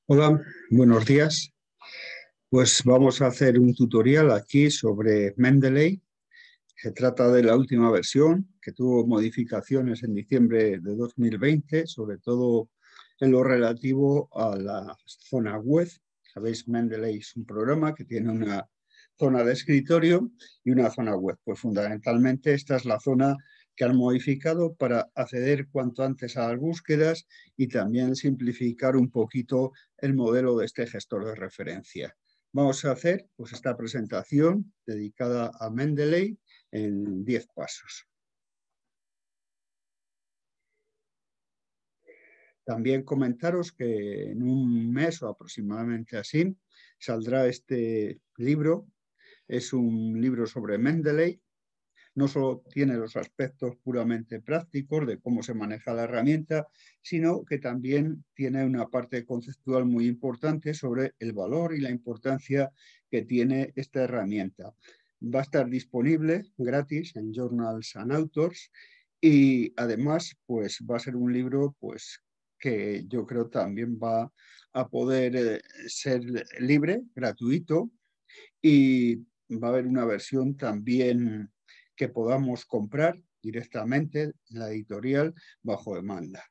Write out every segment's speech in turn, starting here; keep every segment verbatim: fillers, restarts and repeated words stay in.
Hola, buenos días. Pues vamos a hacer un tutorial aquí sobre Mendeley. Se trata de la última versión que tuvo modificaciones en diciembre de dos mil veinte, sobre todo en lo relativo a la zona web. Sabéis, Mendeley es un programa que tiene una zona de escritorio y una zona web. Pues fundamentalmente esta es la zona que han modificado para acceder cuanto antes a las búsquedas y también simplificar un poquito el modelo de este gestor de referencia. Vamos a hacer pues, esta presentación dedicada a Mendeley en diez pasos. También comentaros que en un mes o aproximadamente así saldrá este libro. Es un libro sobre Mendeley. No solo tiene los aspectos puramente prácticos de cómo se maneja la herramienta, sino que también tiene una parte conceptual muy importante sobre el valor y la importancia que tiene esta herramienta. Va a estar disponible gratis en Journals and Authors y además pues, va a ser un libro pues, que yo creo también va a poder eh, ser libre, gratuito, y va a haber una versión también que podamos comprar directamente en la editorial bajo demanda.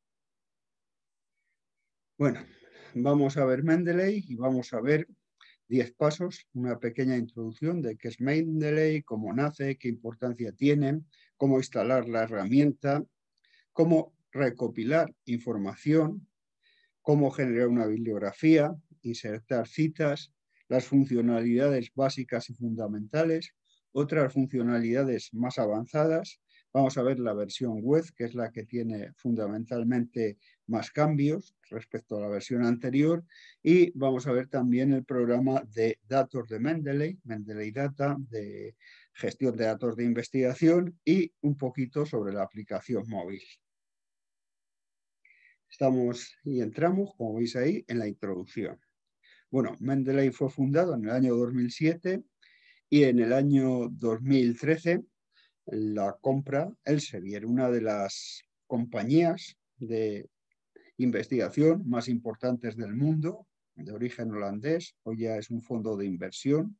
Bueno, vamos a ver Mendeley y vamos a ver diez pasos, una pequeña introducción de qué es Mendeley, cómo nace, qué importancia tiene, cómo instalar la herramienta, cómo recopilar información, cómo generar una bibliografía, insertar citas, las funcionalidades básicas y fundamentales, otras funcionalidades más avanzadas. Vamos a ver la versión web, que es la que tiene fundamentalmente más cambios respecto a la versión anterior, y vamos a ver también el programa de datos de Mendeley, Mendeley Data, de gestión de datos de investigación, y un poquito sobre la aplicación móvil. Estamos y entramos, como veis ahí, en la introducción. Bueno, Mendeley fue fundado en el año dos mil siete y en el año dos mil trece la compra Elsevier, una de las compañías de investigación más importantes del mundo, de origen holandés, hoy ya es un fondo de inversión,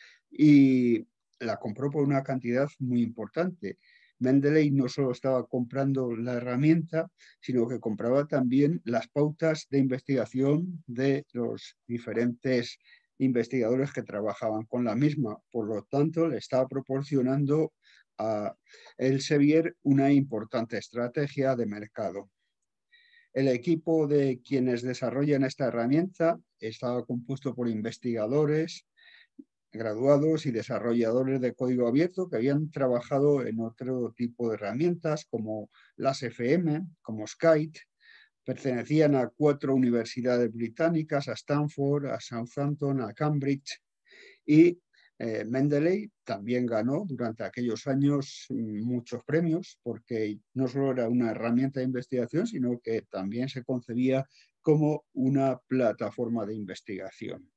y la compró por una cantidad muy importante. Mendeley no solo estaba comprando la herramienta, sino que compraba también las pautas de investigación de los diferentes investigadores que trabajaban con la misma. Por lo tanto, le estaba proporcionando a Elsevier una importante estrategia de mercado. El equipo de quienes desarrollan esta herramienta estaba compuesto por investigadores, graduados y desarrolladores de código abierto que habían trabajado en otro tipo de herramientas como las F M, como Skype. Pertenecían a cuatro universidades británicas, a Stanford, a Southampton, a Cambridge, y eh, Mendeley también ganó durante aquellos años muchos premios porque no solo era una herramienta de investigación, sino que también se concebía como una plataforma de investigación.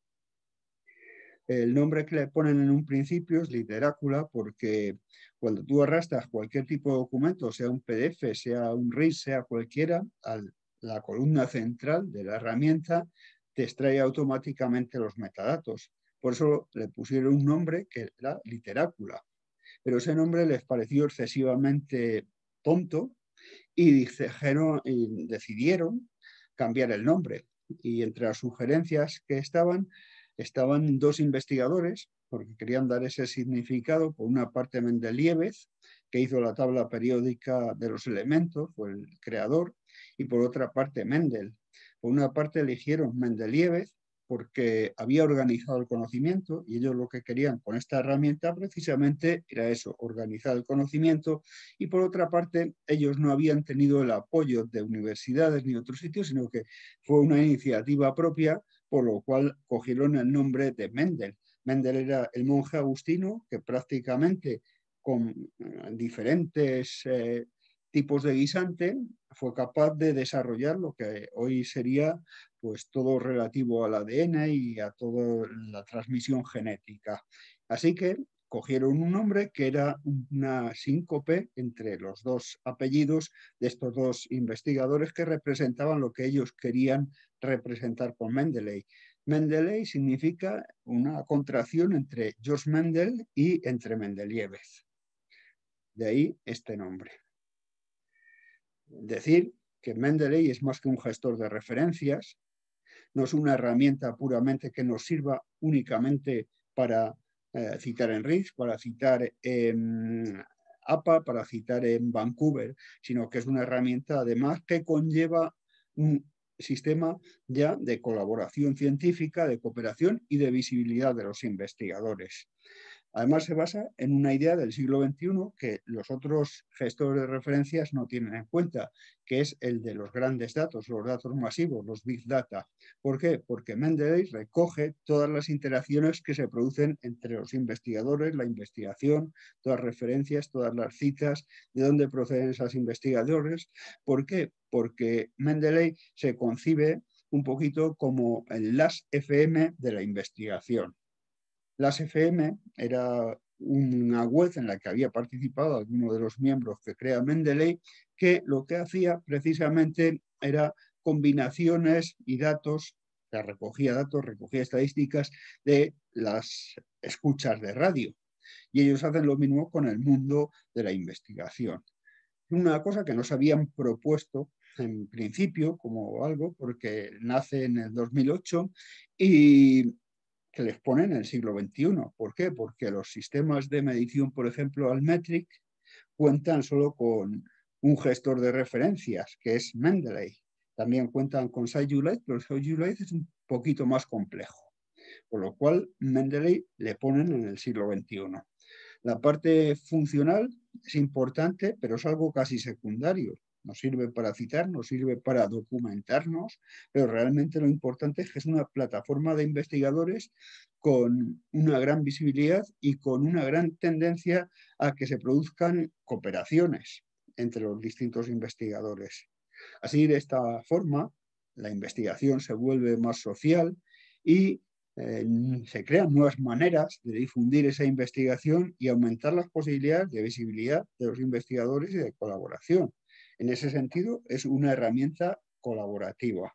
El nombre que le ponen en un principio es Literácula porque cuando tú arrastras cualquier tipo de documento, sea un P D F, sea un R I S, sea cualquiera, a la columna central de la herramienta te extrae automáticamente los metadatos. Por eso le pusieron un nombre que era Literácula. Pero ese nombre les pareció excesivamente tonto y, dijeron, y decidieron cambiar el nombre. Y entre las sugerencias que estaban, estaban dos investigadores, porque querían dar ese significado. Por una parte, Mendeleev, que hizo la tabla periódica de los elementos, fue el creador, y por otra parte, Mendel. Por una parte, eligieron Mendeleev porque había organizado el conocimiento y ellos lo que querían con esta herramienta precisamente era eso, organizar el conocimiento, y por otra parte ellos no habían tenido el apoyo de universidades ni otros sitios, sino que fue una iniciativa propia, por lo cual cogieron el nombre de Mendel. Mendel era el monje agustino que prácticamente con diferentes eh, tipos de guisante fue capaz de desarrollar lo que hoy sería pues todo relativo al A D N y a toda la transmisión genética. Así que cogieron un nombre que era una síncope entre los dos apellidos de estos dos investigadores que representaban lo que ellos querían representar con Mendeley. Mendeley significa una contracción entre George Mendel y entre Mendeleev. De ahí este nombre. Decir que Mendeley es más que un gestor de referencias, no es una herramienta puramente que nos sirva únicamente para eh, citar en R I S, para citar en A P A, para citar en Vancouver, sino que es una herramienta además que conlleva un sistema ya de colaboración científica, de cooperación y de visibilidad de los investigadores. Además, se basa en una idea del siglo veintiuno que los otros gestores de referencias no tienen en cuenta, que es el de los grandes datos, los datos masivos, los big data. ¿Por qué? Porque Mendeley recoge todas las interacciones que se producen entre los investigadores, la investigación, todas las referencias, todas las citas, de dónde proceden esos investigadores. ¿Por qué? Porque Mendeley se concibe un poquito como el Last F M de la investigación. Las F M era una web en la que había participado alguno de los miembros que crea Mendeley, que lo que hacía precisamente era combinaciones y datos, que recogía datos, recogía estadísticas de las escuchas de radio. Y ellos hacen lo mismo con el mundo de la investigación. Una cosa que nos habían propuesto en principio como algo, porque nace en el dos mil ocho y que les ponen en el siglo veintiuno. ¿Por qué? Porque los sistemas de medición, por ejemplo, Altmetric, cuentan solo con un gestor de referencias, que es Mendeley. También cuentan con Silverlight, pero Silverlight es un poquito más complejo. Por lo cual, Mendeley le ponen en el siglo veintiuno. La parte funcional es importante, pero es algo casi secundario. Nos sirve para citar, nos sirve para documentarnos, pero realmente lo importante es que es una plataforma de investigadores con una gran visibilidad y con una gran tendencia a que se produzcan cooperaciones entre los distintos investigadores. Así, de esta forma, la investigación se vuelve más social y eh, se crean nuevas maneras de difundir esa investigación y aumentar las posibilidades de visibilidad de los investigadores y de colaboración. En ese sentido, es una herramienta colaborativa.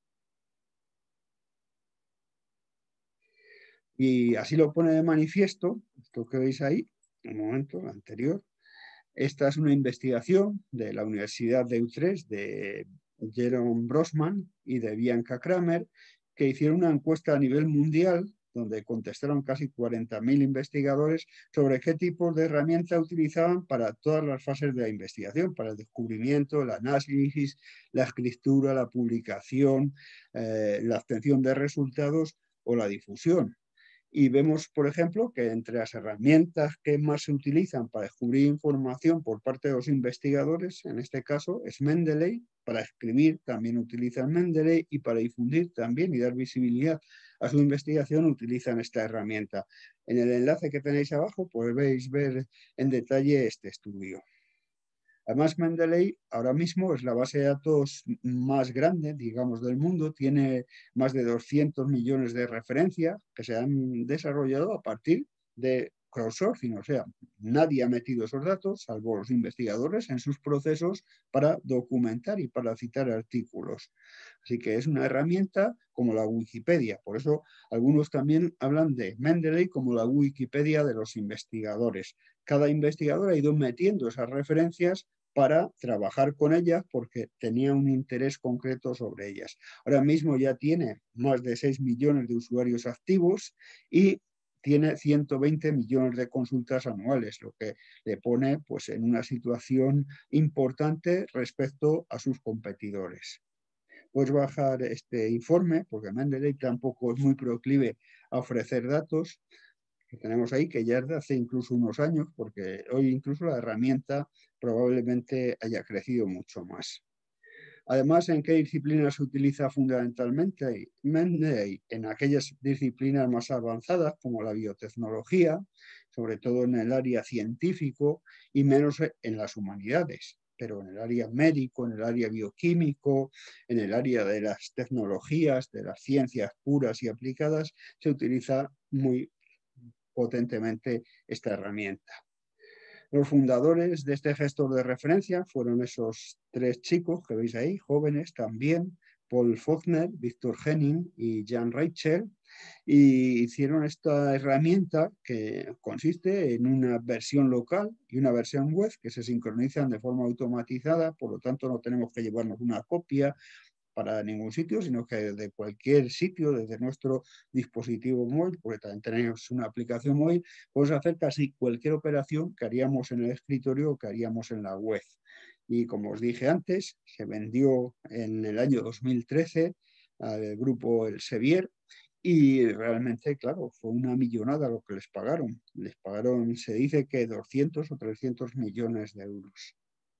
Y así lo pone de manifiesto, esto que veis ahí, un momento, anterior. Esta es una investigación de la Universidad de Utrecht, de Jeroen Brosman y de Bianca Kramer, que hicieron una encuesta a nivel mundial donde contestaron casi cuarenta mil investigadores sobre qué tipos de herramientas utilizaban para todas las fases de la investigación, para el descubrimiento, el análisis, la escritura, la publicación, eh, la obtención de resultados o la difusión. Y vemos, por ejemplo, que entre las herramientas que más se utilizan para descubrir información por parte de los investigadores, en este caso es Mendeley, para escribir también utilizan Mendeley y para difundir también y dar visibilidad a su investigación utilizan esta herramienta. En el enlace que tenéis abajo podéis ver en detalle este estudio. Además, Mendeley ahora mismo es la base de datos más grande, digamos, del mundo. Tiene más de doscientos millones de referencias que se han desarrollado a partir de crowdsourcing. O sea, nadie ha metido esos datos, salvo los investigadores, en sus procesos para documentar y para citar artículos. Así que es una herramienta como la Wikipedia. Por eso algunos también hablan de Mendeley como la Wikipedia de los investigadores. Cada investigador ha ido metiendo esas referencias para trabajar con ellas porque tenía un interés concreto sobre ellas. Ahora mismo ya tiene más de seis millones de usuarios activos y tiene ciento veinte millones de consultas anuales, lo que le pone pues, en una situación importante respecto a sus competidores. Puedes bajar este informe, porque Mendeley tampoco es muy proclive a ofrecer datos, que tenemos ahí, que ya es de hace incluso unos años, porque hoy incluso la herramienta probablemente haya crecido mucho más. Además, ¿en qué disciplinas se utiliza fundamentalmente? Mendeley, en aquellas disciplinas más avanzadas, como la biotecnología, sobre todo en el área científico y menos en las humanidades, pero en el área médico, en el área bioquímico, en el área de las tecnologías, de las ciencias puras y aplicadas, se utiliza muy potentemente esta herramienta. Los fundadores de este gestor de referencia fueron esos tres chicos que veis ahí, jóvenes también, Paul Faulkner, Victor Henning y Jan Reichel, y hicieron esta herramienta que consiste en una versión local y una versión web que se sincronizan de forma automatizada, por lo tanto no tenemos que llevarnos una copia para ningún sitio, sino que desde cualquier sitio, desde nuestro dispositivo móvil, porque también tenemos una aplicación móvil, podemos hacer casi cualquier operación que haríamos en el escritorio o que haríamos en la web. Y como os dije antes, se vendió en el año dos mil trece al grupo Elsevier y realmente, claro, fue una millonada lo que les pagaron. Les pagaron, se dice que doscientos o trescientos millones de euros.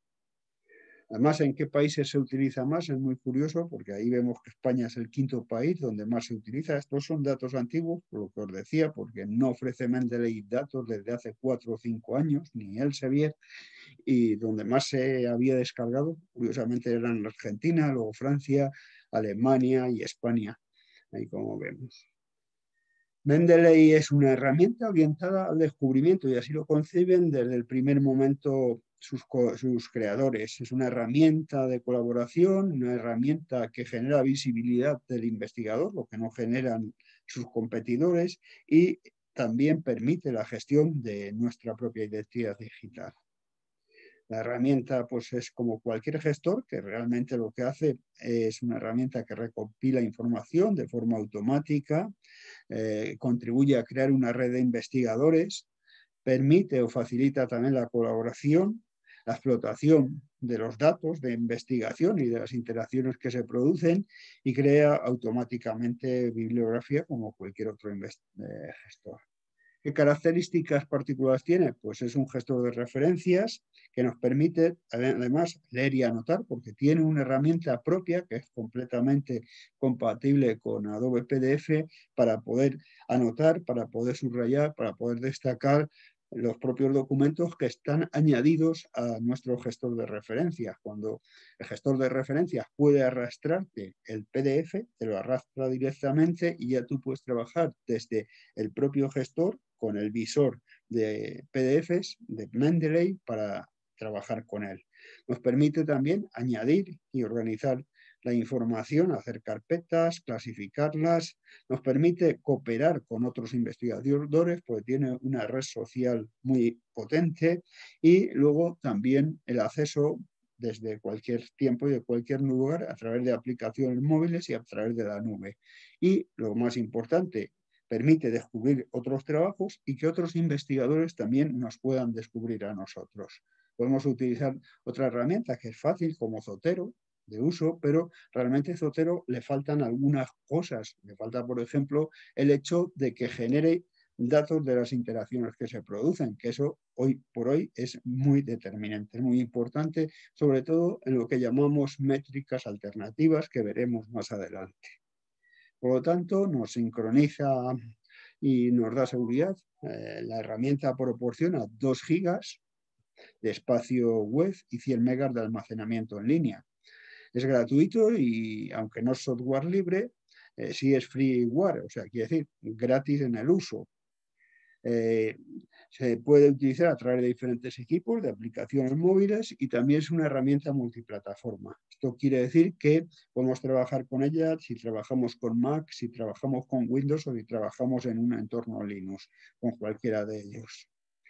Además, ¿en qué países se utiliza más? Es muy curioso porque ahí vemos que España es el quinto país donde más se utiliza. Estos son datos antiguos, por lo que os decía, porque no ofrece Mendeley datos desde hace cuatro o cinco años, ni Elsevier, y donde más se había descargado, curiosamente, eran Argentina, luego Francia, Alemania y España, ahí como vemos. Mendeley es una herramienta orientada al descubrimiento y así lo conciben desde el primer momento sus, sus creadores. Es una herramienta de colaboración, una herramienta que genera visibilidad del investigador, lo que no generan sus competidores, y también permite la gestión de nuestra propia identidad digital. La herramienta pues, es como cualquier gestor que realmente lo que hace es una herramienta que recopila información de forma automática, eh, contribuye a crear una red de investigadores, permite o facilita también la colaboración, la explotación de los datos de investigación y de las interacciones que se producen y crea automáticamente bibliografía como cualquier otro eh, gestor. ¿Qué características particulares tiene? Pues es un gestor de referencias que nos permite además leer y anotar porque tiene una herramienta propia que es completamente compatible con Adobe P D F para poder anotar, para poder subrayar, para poder destacar los propios documentos que están añadidos a nuestro gestor de referencias. Cuando el gestor de referencias puede arrastrarte el P D F, te lo arrastra directamente y ya tú puedes trabajar desde el propio gestor con el visor de P D Fs de Mendeley para trabajar con él. Nos permite también añadir y organizar la información, hacer carpetas, clasificarlas, nos permite cooperar con otros investigadores porque tiene una red social muy potente y luego también el acceso desde cualquier tiempo y de cualquier lugar a través de aplicaciones móviles y a través de la nube. Y lo más importante, permite descubrir otros trabajos y que otros investigadores también nos puedan descubrir a nosotros. Podemos utilizar otra herramienta que es fácil como Zotero, de uso, pero realmente a Zotero le faltan algunas cosas. Le falta, por ejemplo, el hecho de que genere datos de las interacciones que se producen, que eso hoy por hoy es muy determinante, es muy importante, sobre todo en lo que llamamos métricas alternativas que veremos más adelante. Por lo tanto, nos sincroniza y nos da seguridad. Eh, la herramienta proporciona dos gigas de espacio web y cien megas de almacenamiento en línea. Es gratuito y, aunque no es software libre, eh, sí es freeware, o sea, quiere decir gratis en el uso. Eh, se puede utilizar a través de diferentes equipos, de aplicaciones móviles y también es una herramienta multiplataforma. Esto quiere decir que podemos trabajar con ella si trabajamos con Mac, si trabajamos con Windows o si trabajamos en un entorno Linux, con cualquiera de ellos.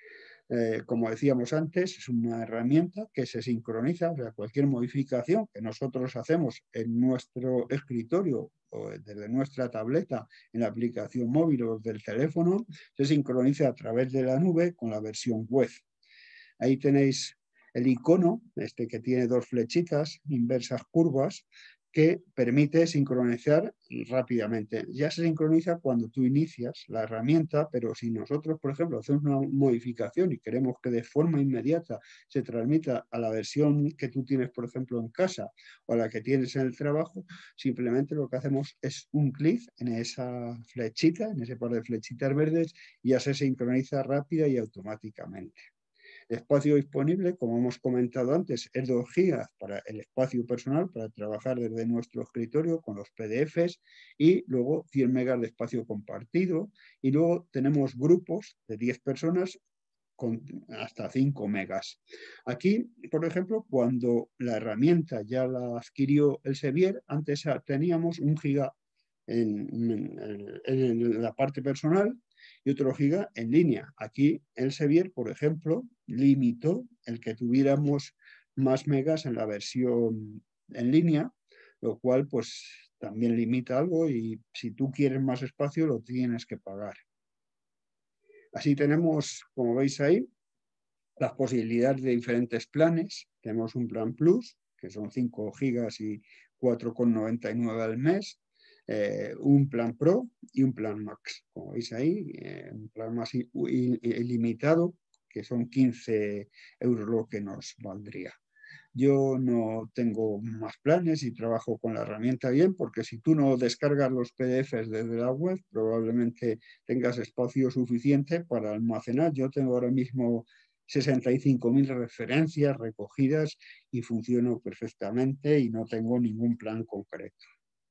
Eh, como decíamos antes, es una herramienta que se sincroniza, o sea, cualquier modificación que nosotros hacemos en nuestro escritorio o desde nuestra tableta en la aplicación móvil o del teléfono, se sincroniza a través de la nube con la versión web. Ahí tenéis el icono, este que tiene dos flechitas inversas curvas, que permite sincronizar rápidamente. Ya se sincroniza cuando tú inicias la herramienta, pero si nosotros, por ejemplo, hacemos una modificación y queremos que de forma inmediata se transmita a la versión que tú tienes, por ejemplo, en casa o a la que tienes en el trabajo, simplemente lo que hacemos es un clic en esa flechita, en ese par de flechitas verdes, y ya se sincroniza rápida y automáticamente. El espacio disponible, como hemos comentado antes, es dos gigas para el espacio personal, para trabajar desde nuestro escritorio con los P D Efes, y luego cien megas de espacio compartido, y luego tenemos grupos de diez personas con hasta cinco megas. Aquí, por ejemplo, cuando la herramienta ya la adquirió Elsevier, antes teníamos un giga en, en, en la parte personal y otro giga en línea. Aquí Elsevier, por ejemplo, limitó el que tuviéramos más megas en la versión en línea, lo cual pues también limita algo, y si tú quieres más espacio lo tienes que pagar. Así tenemos, como veis ahí, las posibilidades de diferentes planes. Tenemos un plan Plus, que son cinco gigas y cuatro con noventa y nueve al mes, eh, un plan Pro y un plan Max. Como veis ahí, eh, un plan más ilimitado, que son quince euros lo que nos valdría. Yo no tengo más planes y trabajo con la herramienta bien, porque si tú no descargas los P D Efes desde la web, probablemente tengas espacio suficiente para almacenar. Yo tengo ahora mismo sesenta y cinco mil referencias recogidas y funciono perfectamente y no tengo ningún plan concreto.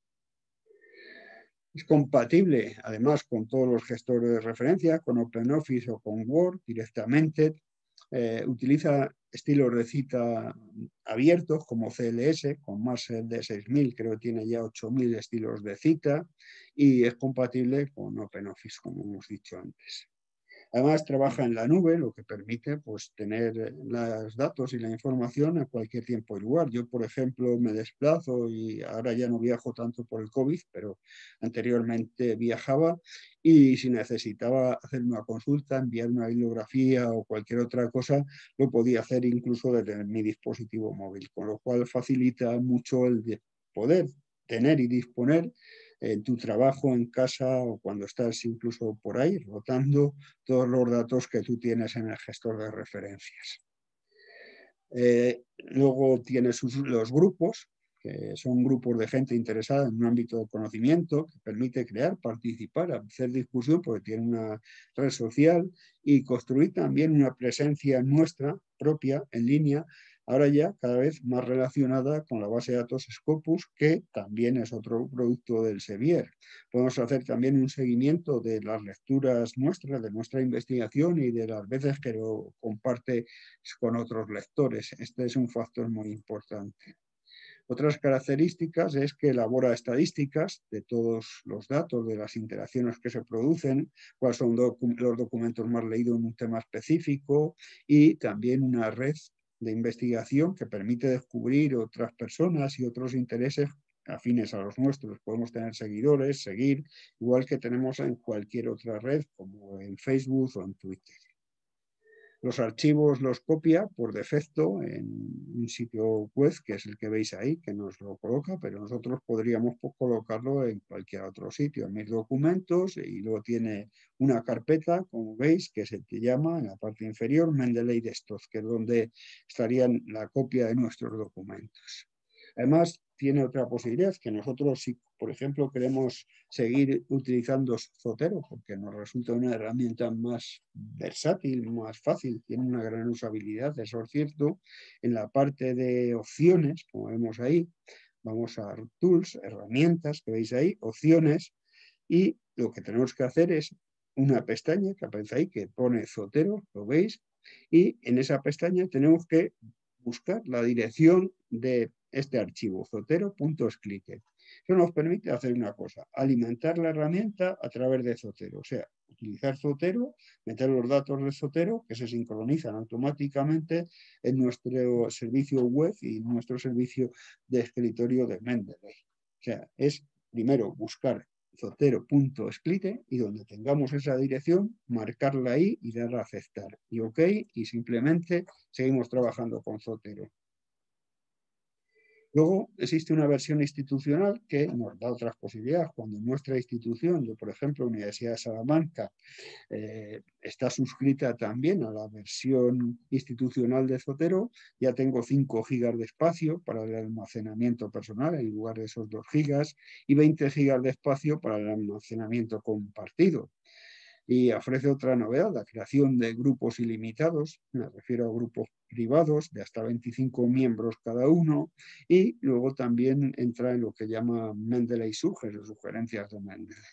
Es compatible, además, con todos los gestores de referencia, con OpenOffice o con Word directamente. Eh, utiliza estilos de cita abiertos como C L S, con más de seis mil, creo que tiene ya ocho mil estilos de cita, y es compatible con OpenOffice, como hemos dicho antes. Además, trabaja en la nube, lo que permite pues, tener los datos y la información a cualquier tiempo y lugar. Yo, por ejemplo, me desplazo y ahora ya no viajo tanto por el COVID, pero anteriormente viajaba, y si necesitaba hacer una consulta, enviar una bibliografía o cualquier otra cosa, lo podía hacer incluso desde mi dispositivo móvil, con lo cual facilita mucho el poder tener y disponer en tu trabajo, en casa o cuando estás incluso por ahí rotando todos los datos que tú tienes en el gestor de referencias. Eh, luego tienes sus, los grupos, que son grupos de gente interesada en un ámbito de conocimiento, que permite crear, participar, hacer discusión, porque tiene una red social, y construir también una presencia nuestra propia en línea, ahora ya cada vez más relacionada con la base de datos Scopus, que también es otro producto del Elsevier. Podemos hacer también un seguimiento de las lecturas nuestras, de nuestra investigación y de las veces que lo comparte con otros lectores. Este es un factor muy importante. Otras características es que elabora estadísticas de todos los datos, de las interacciones que se producen, cuáles son docu- los documentos más leídos en un tema específico, y también una red de investigación que permite descubrir otras personas y otros intereses afines a los nuestros. Podemos tener seguidores, seguir, igual que tenemos en cualquier otra red, como en Facebook o en Twitter. Los archivos los copia por defecto en un sitio web, que es el que veis ahí, que nos lo coloca, pero nosotros podríamos colocarlo en cualquier otro sitio, en mis documentos, y luego tiene una carpeta, como veis, que se llama en la parte inferior Mendeley Desktop, que es donde estarían la copia de nuestros documentos. Además, tiene otra posibilidad, que nosotros, si por ejemplo queremos seguir utilizando Zotero, porque nos resulta una herramienta más versátil, más fácil, tiene una gran usabilidad, eso es cierto, en la parte de opciones, como vemos ahí, vamos a Tools, herramientas, que veis ahí, opciones, y lo que tenemos que hacer es una pestaña que aparece ahí, que pone Zotero, lo veis, y en esa pestaña tenemos que buscar la dirección de este archivo, zotero.sclite. Eso nos permite hacer una cosa, alimentar la herramienta a través de Zotero, o sea, utilizar Zotero, meter los datos de Zotero que se sincronizan automáticamente en nuestro servicio web y nuestro servicio de escritorio de Mendeley. O sea, es primero buscar zotero.sclite y donde tengamos esa dirección, marcarla ahí y darle a aceptar. Y OK, y simplemente seguimos trabajando con Zotero. Luego existe una versión institucional que nos da otras posibilidades. Cuando nuestra institución, yo por ejemplo, Universidad de Salamanca, eh, está suscrita también a la versión institucional de Zotero, ya tengo cinco gigas de espacio para el almacenamiento personal en lugar de esos dos gigas y veinte gigas de espacio para el almacenamiento compartido. Y ofrece otra novedad, la creación de grupos ilimitados, me refiero a grupos privados de hasta veinticinco miembros cada uno, y luego también entra en lo que llama Mendeley Suggest, o sugerencias de Mendeley.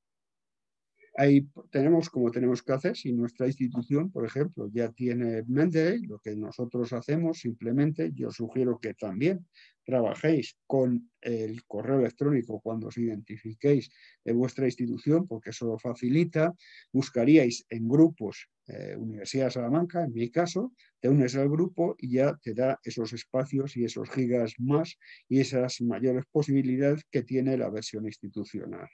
Ahí tenemos como tenemos que hacer. Si nuestra institución, por ejemplo, ya tiene Mendeley, lo que nosotros hacemos simplemente, yo sugiero que también trabajéis con el correo electrónico cuando os identifiquéis de vuestra institución, porque eso lo facilita. Buscaríais en grupos, eh, Universidad de Salamanca, en mi caso, te unes al grupo y ya te da esos espacios y esos gigas más y esas mayores posibilidades que tiene la versión institucional.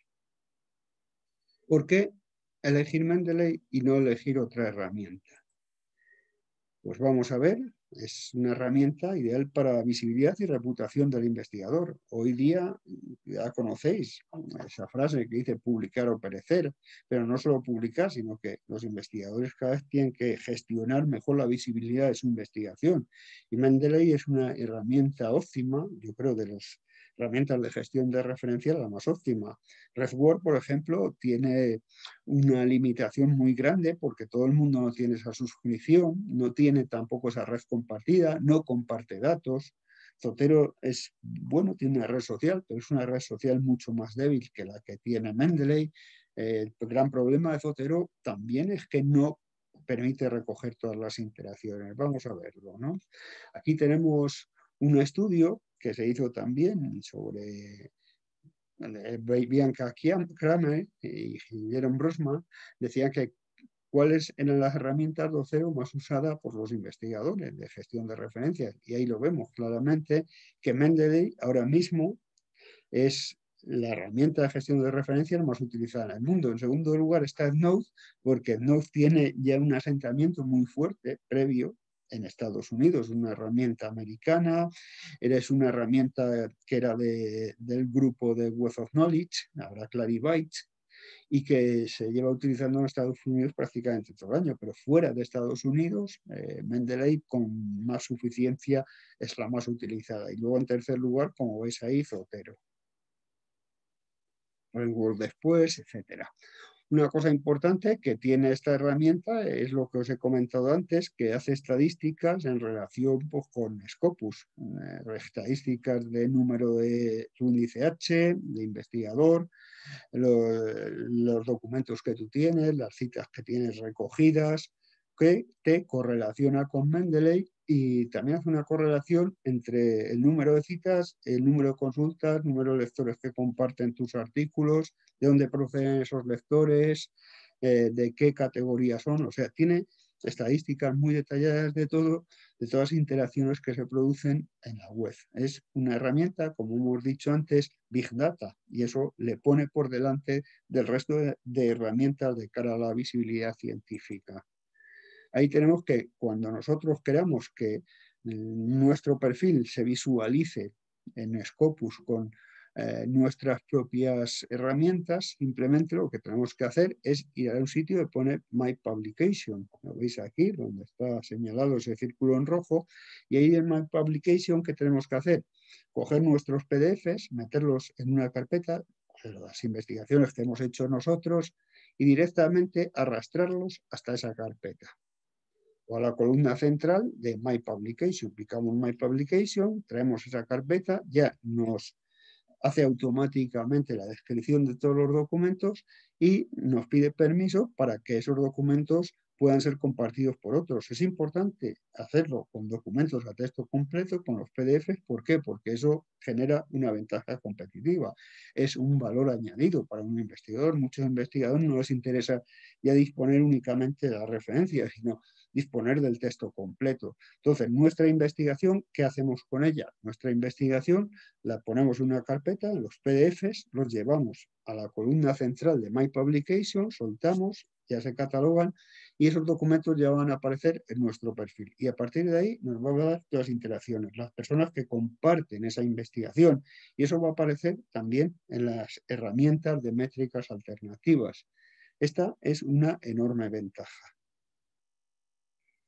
¿Por qué elegir Mendeley y no elegir otra herramienta? Pues vamos a ver, es una herramienta ideal para la visibilidad y reputación del investigador. Hoy día ya conocéis esa frase que dice publicar o perecer, pero no solo publicar, sino que los investigadores cada vez tienen que gestionar mejor la visibilidad de su investigación. Y Mendeley es una herramienta óptima, yo creo, de las herramientas de gestión de referencia la más óptima. RedWord, por ejemplo, tiene una limitación muy grande porque todo el mundo no tiene esa suscripción, no tiene tampoco esa red compartida, no comparte datos. Zotero es, bueno, tiene una red social, pero es una red social mucho más débil que la que tiene Mendeley. Eh, el gran problema de Zotero también es que no permite recoger todas las interacciones. Vamos a verlo, ¿no? Aquí tenemos un estudio que se hizo también sobre Bianca Kramer y Jerome Brosma, decían que cuáles eran las herramientas de Zotero más usadas por los investigadores de gestión de referencias. Y ahí lo vemos claramente que Mendeley ahora mismo es la herramienta de gestión de referencias más utilizada en el mundo. En segundo lugar está EndNote, porque EndNote tiene ya un asentamiento muy fuerte previo en Estados Unidos, una herramienta americana, es una herramienta que era de, del grupo de Web of Knowledge, ahora Clarivate, y que se lleva utilizando en Estados Unidos prácticamente todo el año, pero fuera de Estados Unidos, eh, Mendeley con más suficiencia es la más utilizada. Y luego en tercer lugar, como veis ahí, Zotero. RedWord después, etcétera. Una cosa importante que tiene esta herramienta es lo que os he comentado antes, que hace estadísticas en relación pues, con Scopus, eh, estadísticas de número de tu índice H, de investigador, lo, los documentos que tú tienes, las citas que tienes recogidas, que te correlaciona con Mendeley y también hace una correlación entre el número de citas, el número de consultas, el número de lectores que comparten tus artículos, de dónde proceden esos lectores, eh, de qué categorías son. O sea, tiene estadísticas muy detalladas de todo, de todas las interacciones que se producen en la web. Es una herramienta, como hemos dicho antes, Big Data, y eso le pone por delante del resto de, de herramientas de cara a la visibilidad científica. Ahí tenemos que cuando nosotros queramos que nuestro perfil se visualice en Scopus con eh, nuestras propias herramientas, simplemente lo que tenemos que hacer es ir a un sitio y poner My Publication. Lo veis aquí, donde está señalado ese círculo en rojo, y ahí en My Publication, ¿qué tenemos que hacer? Coger nuestros P D Efes, meterlos en una carpeta, las investigaciones que hemos hecho nosotros, y directamente arrastrarlos hasta esa carpeta o a la columna central de My Publication. Picamos My Publication, traemos esa carpeta, ya nos hace automáticamente la descripción de todos los documentos y nos pide permiso para que esos documentos puedan ser compartidos por otros. Es importante hacerlo con documentos a texto completo, con los P D Efes. ¿Por qué? Porque eso genera una ventaja competitiva. Es un valor añadido para un investigador. Muchos investigadores no les interesa ya disponer únicamente de las referencias, sino disponer del texto completo. Entonces, nuestra investigación, ¿qué hacemos con ella? Nuestra investigación la ponemos en una carpeta, en los P D Efes, los llevamos a la columna central de My Publication, soltamos, ya se catalogan y esos documentos ya van a aparecer en nuestro perfil. Y a partir de ahí nos va a dar todas las interacciones, las personas que comparten esa investigación. Y eso va a aparecer también en las herramientas de métricas alternativas. Esta es una enorme ventaja.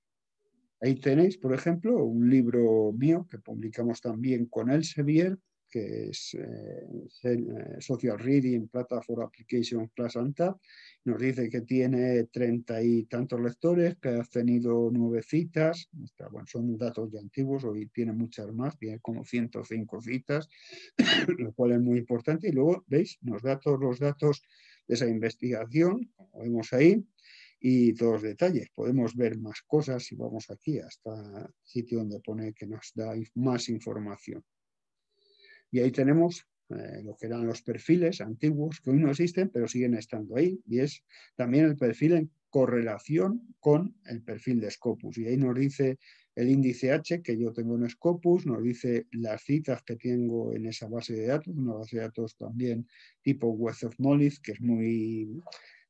Ahí tenéis, por ejemplo, un libro mío que publicamos también con Elsevier, que es eh, Social Reading Platform Application Plus ANTA. Nos dice que tiene treinta y tantos lectores, que ha tenido nueve citas. Bueno, son datos ya antiguos, hoy tiene muchas más, tiene como ciento cinco citas, lo cual es muy importante. Y luego, ¿veis? Nos da todos los datos de esa investigación, como vemos ahí, y todos los detalles. Podemos ver más cosas si vamos aquí hasta el sitio donde pone que nos da más información. Y ahí tenemos eh, lo que eran los perfiles antiguos, que hoy no existen, pero siguen estando ahí. Y es también el perfil en correlación con el perfil de Scopus. Y ahí nos dice el índice H que yo tengo en Scopus, nos dice las citas que tengo en esa base de datos, una base de datos también tipo Web of Knowledge, que es muy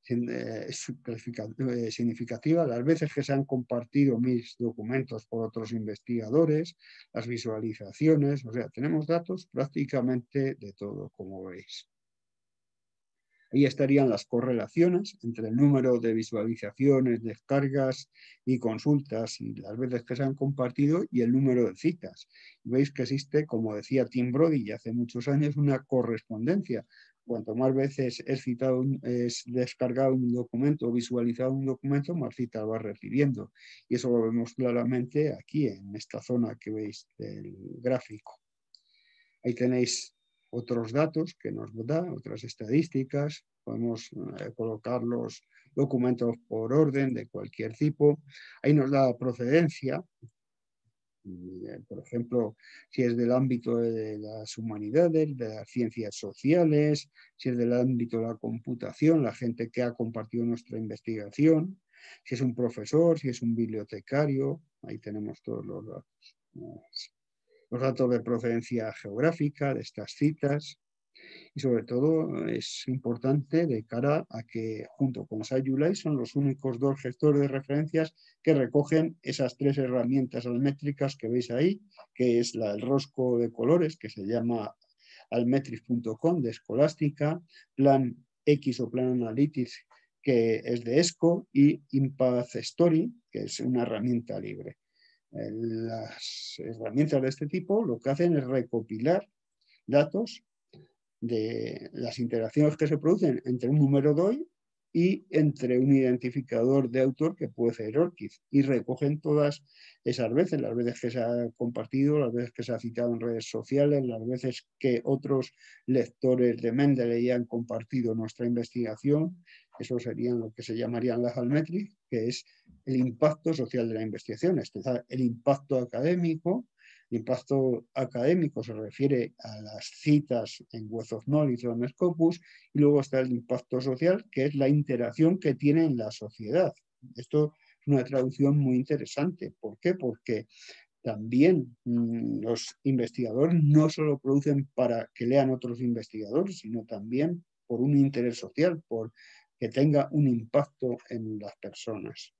significativa, las veces que se han compartido mis documentos por otros investigadores, las visualizaciones, o sea, tenemos datos prácticamente de todo, como veis. Ahí estarían las correlaciones entre el número de visualizaciones, descargas y consultas y las veces que se han compartido y el número de citas. Veis que existe, como decía Tim Brodie ya hace muchos años, una correspondencia. Cuanto más veces es, citado, es descargado un documento o visualizado un documento, más citas va recibiendo. Y eso lo vemos claramente aquí, en esta zona que veis del gráfico. Ahí tenéis otros datos que nos da, otras estadísticas. Podemos eh, colocar los documentos por orden de cualquier tipo. Ahí nos da procedencia. Por ejemplo, si es del ámbito de las humanidades, de las ciencias sociales, si es del ámbito de la computación, la gente que ha compartido nuestra investigación, si es un profesor, si es un bibliotecario, ahí tenemos todos los datos. Los datos de procedencia geográfica de estas citas. Y sobre todo es importante de cara a que junto con SciULite son los únicos dos gestores de referencias que recogen esas tres herramientas almétricas que veis ahí, que es la, el rosco de colores que se llama almetrics punto com de Escolástica, Plan X o Plan Analytics que es de ESCO y Impact Story que es una herramienta libre. Las herramientas de este tipo lo que hacen es recopilar datos de las interacciones que se producen entre un número D O I y entre un identificador de autor que puede ser ORCID y recogen todas esas veces, las veces que se ha compartido, las veces que se ha citado en redes sociales, las veces que otros lectores de Mendeley han compartido nuestra investigación. Eso serían lo que se llamarían las almétricas, que es el impacto social de la investigación, es decir, el impacto académico. El impacto académico se refiere a las citas en Web of Knowledge o en Scopus, y luego está el impacto social, que es la interacción que tiene en la sociedad. Esto es una traducción muy interesante. ¿Por qué? Porque también mmm, los investigadores no solo producen para que lean otros investigadores, sino también por un interés social, por que tenga un impacto en las personas.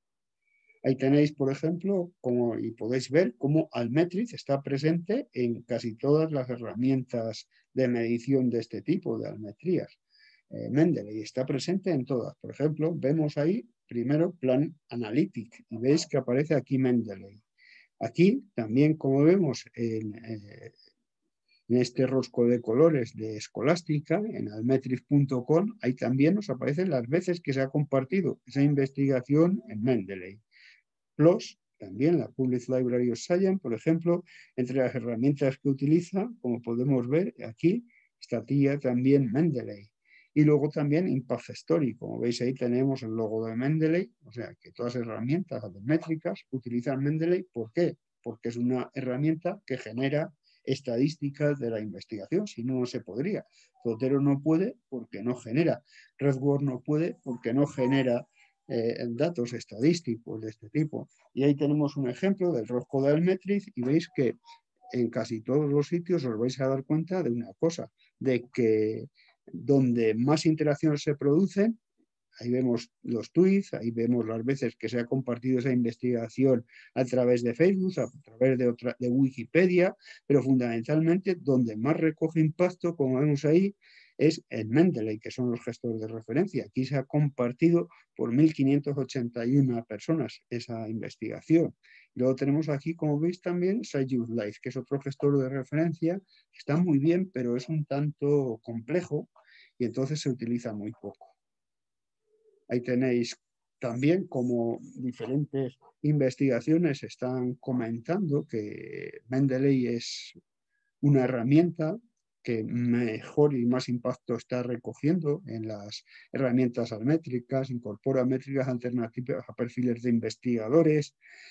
Ahí tenéis, por ejemplo, como, y podéis ver cómo Almetric está presente en casi todas las herramientas de medición de este tipo, de almetrías. Eh, Mendeley está presente en todas. Por ejemplo, vemos ahí primero Plan Analytic y veis que aparece aquí Mendeley. Aquí también, como vemos en, eh, en este rosco de colores de Escolástica, en almetrics punto com, ahí también nos aparecen las veces que se ha compartido esa investigación en Mendeley. Plus, también la Public Library of Science, por ejemplo, entre las herramientas que utiliza, como podemos ver aquí, estaría también Mendeley. Y luego también Impact Story, como veis ahí tenemos el logo de Mendeley, o sea que todas las herramientas métricas utilizan Mendeley. ¿Por qué? Porque es una herramienta que genera estadísticas de la investigación, si no, no se podría. Zotero no puede porque no genera, RedWord no puede porque no genera Eh, datos estadísticos de este tipo. Y ahí tenemos un ejemplo del rosco de Almetric y veis que en casi todos los sitios os vais a dar cuenta de una cosa, de que donde más interacciones se producen, ahí vemos los tweets, ahí vemos las veces que se ha compartido esa investigación a través de Facebook, a través de, otra, de Wikipedia, pero fundamentalmente donde más recoge impacto, como vemos ahí, es en Mendeley, que son los gestores de referencia. Aquí se ha compartido por mil quinientas ochenta y una personas esa investigación. Luego tenemos aquí, como veis también, SciUse Life, que es otro gestor de referencia. Está muy bien, pero es un tanto complejo y entonces se utiliza muy poco. Ahí tenéis también como diferentes investigaciones están comentando que Mendeley es una herramienta que mejor y más impacto está recogiendo en las herramientas métricas, incorpora métricas alternativas a perfiles de investigadores,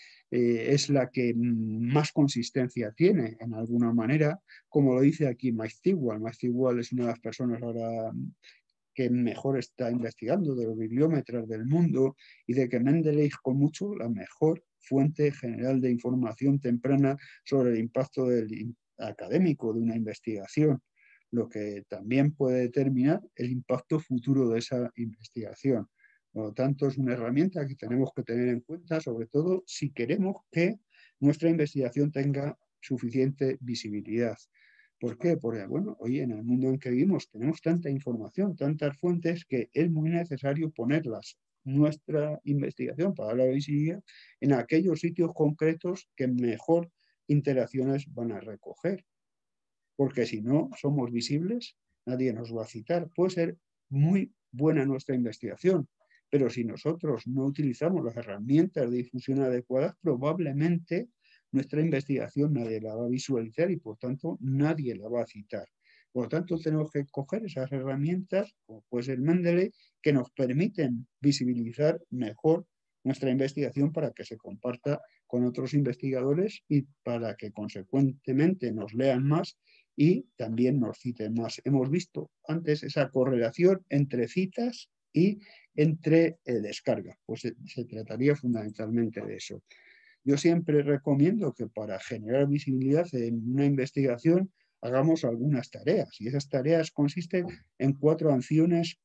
eh, es la que más consistencia tiene en alguna manera, como lo dice aquí Mike Stigall. Mike Stigall es una de las personas ahora que mejor está investigando de los bibliómetros del mundo y de que Mendeley es con mucho la mejor fuente general de información temprana sobre el impacto del académico de una investigación, lo que también puede determinar el impacto futuro de esa investigación. Por lo tanto, es una herramienta que tenemos que tener en cuenta, sobre todo si queremos que nuestra investigación tenga suficiente visibilidad. ¿Por qué? Porque, bueno, hoy en el mundo en que vivimos tenemos tanta información, tantas fuentes, que es muy necesario ponerlas, nuestra investigación, para la visibilidad, en aquellos sitios concretos que mejor interacciones van a recoger. Porque si no somos visibles, nadie nos va a citar. Puede ser muy buena nuestra investigación, pero si nosotros no utilizamos las herramientas de difusión adecuadas, probablemente nuestra investigación nadie la va a visualizar y por tanto nadie la va a citar. Por lo tanto, tenemos que coger esas herramientas, como puede ser Mendeley, que nos permiten visibilizar mejor nuestra investigación para que se comparta con otros investigadores y para que consecuentemente nos lean más y también nos citen más. Hemos visto antes esa correlación entre citas y entre eh, descarga. Pues se, se trataría fundamentalmente de eso. Yo siempre recomiendo que para generar visibilidad en una investigación hagamos algunas tareas y esas tareas consisten en cuatro acciones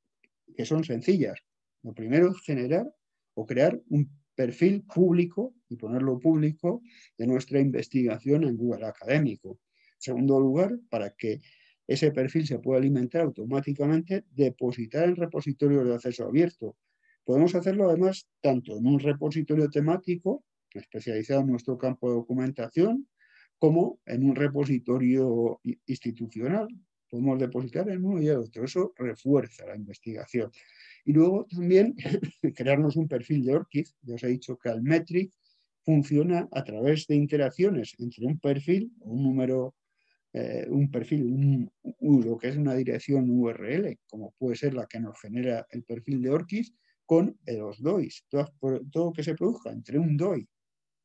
que son sencillas. Lo primero es generar o crear un perfil público y ponerlo público de nuestra investigación en Google Académico. En segundo lugar, para que ese perfil se pueda alimentar automáticamente, depositar en repositorios de acceso abierto. Podemos hacerlo además tanto en un repositorio temático especializado en nuestro campo de documentación como en un repositorio institucional. Podemos depositar en uno y el otro. Eso refuerza la investigación. Y luego también crearnos un perfil de ORCID. Ya os he dicho que Altmetric funciona a través de interacciones entre un perfil, un número, eh, un perfil, un, un, lo que es una dirección U R L, como puede ser la que nos genera el perfil de ORCID, con los D O Is. Todo, todo que se produzca entre un D O I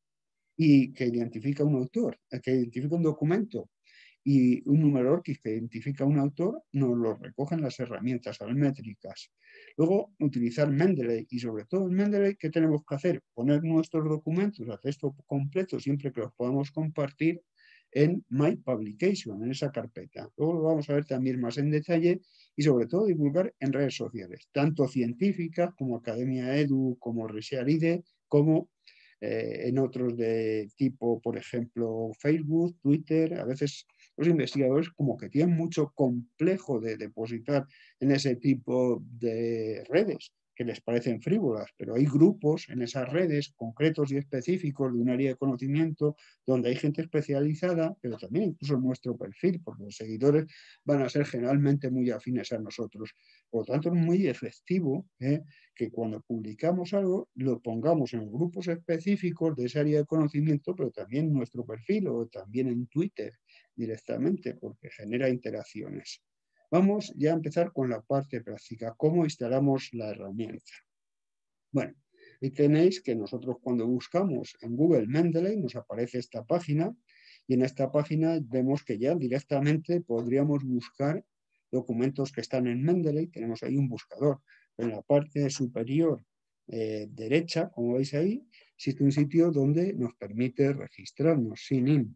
y que identifica un autor, que identifica un documento y un número ORCID que identifica un autor, nos lo recogen las herramientas altmétricas. Luego, utilizar Mendeley y sobre todo en Mendeley, ¿qué tenemos que hacer? Poner nuestros documentos a texto completo siempre que los podamos compartir en My Publication, en esa carpeta. Luego lo vamos a ver también más en detalle y sobre todo divulgar en redes sociales, tanto científicas como Academia Edu, como Reshareade, como eh, en otros de tipo, por ejemplo, Facebook, Twitter. A veces los investigadores como que tienen mucho complejo de depositar en ese tipo de redes que les parecen frívolas, pero hay grupos en esas redes concretos y específicos de un área de conocimiento donde hay gente especializada, pero también incluso en nuestro perfil, porque los seguidores van a ser generalmente muy afines a nosotros. Por lo tanto, es muy efectivo ¿eh? que cuando publicamos algo lo pongamos en grupos específicos de esa área de conocimiento, pero también en nuestro perfil o también en Twitter directamente, porque genera interacciones. Vamos ya a empezar con la parte práctica, cómo instalamos la herramienta. Bueno, ahí tenéis que nosotros cuando buscamos en Google Mendeley nos aparece esta página y en esta página vemos que ya directamente podríamos buscar documentos que están en Mendeley. Tenemos ahí un buscador. En la parte superior eh, derecha, como veis ahí, existe un sitio donde nos permite registrarnos, sign in,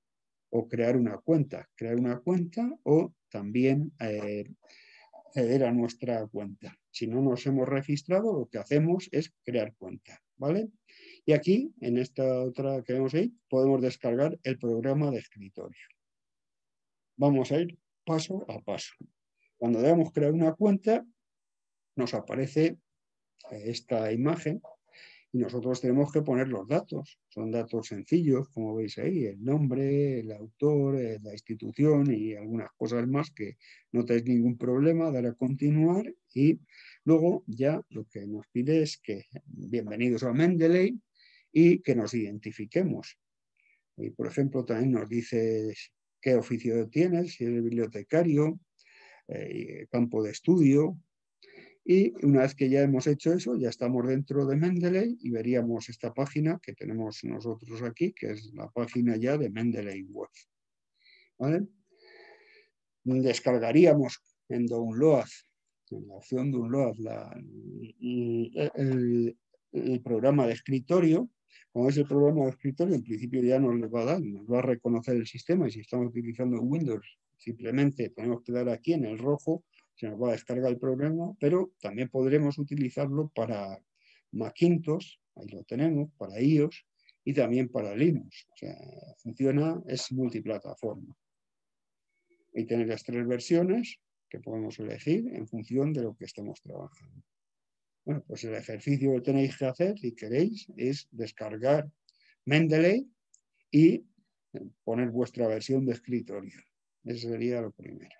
o crear una cuenta. Crear una cuenta o también eh, acceder a nuestra cuenta. Si no nos hemos registrado, lo que hacemos es crear cuenta, ¿vale? Y aquí, en esta otra que vemos ahí, podemos descargar el programa de escritorio. Vamos a ir paso a paso. Cuando debemos crear una cuenta, nos aparece esta imagen y nosotros tenemos que poner los datos. Son datos sencillos, como veis ahí, el nombre, el autor, eh, la institución y algunas cosas más que no tenéis ningún problema, dar a continuar y luego ya lo que nos pide es que bienvenidos a Mendeley y que nos identifiquemos. Y, por ejemplo, también nos dice qué oficio tienes, si eres bibliotecario, eh, campo de estudio. Y una vez que ya hemos hecho eso, ya estamos dentro de Mendeley y veríamos esta página que tenemos nosotros aquí, que es la página ya de Mendeley Web. ¿Vale? Descargaríamos en Download, en la opción Download, la, el, el, el programa de escritorio. Como es el programa de escritorio, en principio ya nos lo va a dar, nos va a reconocer el sistema y si estamos utilizando Windows, simplemente tenemos que dar aquí en el rojo, se nos va a descargar el programa, pero también podremos utilizarlo para Macintosh, ahí lo tenemos, para iOS y también para Linux. O sea, funciona, es multiplataforma. Y tener las tres versiones que podemos elegir en función de lo que estemos trabajando. Bueno, pues el ejercicio que tenéis que hacer, si queréis, es descargar Mendeley y poner vuestra versión de escritorio. Eso sería lo primero.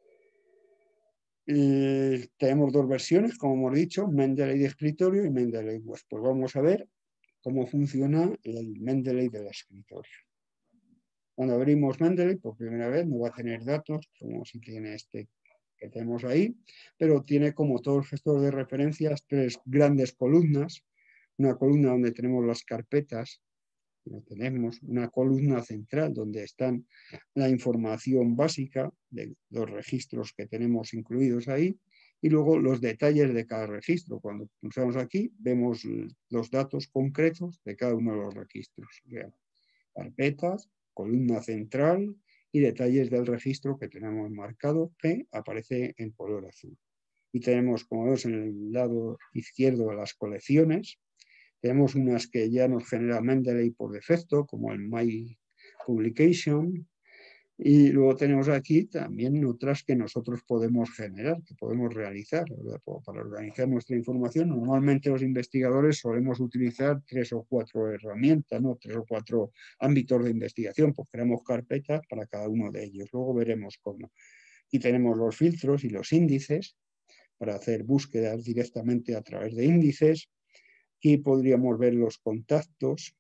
Eh, tenemos dos versiones, como hemos dicho, Mendeley de escritorio y Mendeley Web. Pues vamos a ver cómo funciona el Mendeley del escritorio. Cuando abrimos Mendeley por primera vez no va a tener datos, como si tiene este que tenemos ahí, pero tiene, como todo el gestor de referencias, tres grandes columnas. Una columna donde tenemos las carpetas, lo tenemos, una columna central donde están la información básica de los registros que tenemos incluidos ahí, y luego los detalles de cada registro. Cuando pulsamos aquí, vemos los datos concretos de cada uno de los registros. O sea, carpetas, columna central y detalles del registro que tenemos marcado, que aparece en color azul. Y tenemos, como vemos, en el lado izquierdo las colecciones. Tenemos unas que ya nos genera Mendeley por defecto, como el My Publication. Y luego tenemos aquí también otras que nosotros podemos generar, que podemos realizar, ¿verdad? Para organizar nuestra información. Normalmente los investigadores solemos utilizar tres o cuatro herramientas, ¿no? Tres o cuatro ámbitos de investigación, pues creamos carpetas para cada uno de ellos. Luego veremos cómo. Y tenemos los filtros y los índices para hacer búsquedas directamente a través de índices. Aquí podríamos ver los contactos.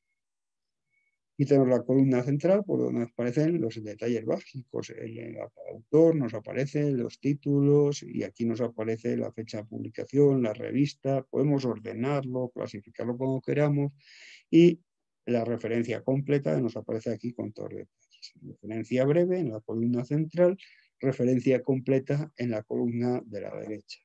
Y tenemos la columna central por donde nos aparecen los detalles básicos. El autor, nos aparecen los títulos y aquí nos aparece la fecha de publicación, la revista. Podemos ordenarlo, clasificarlo como queramos y la referencia completa que nos aparece aquí con todos los detalles. Referencia breve en la columna central, referencia completa en la columna de la derecha.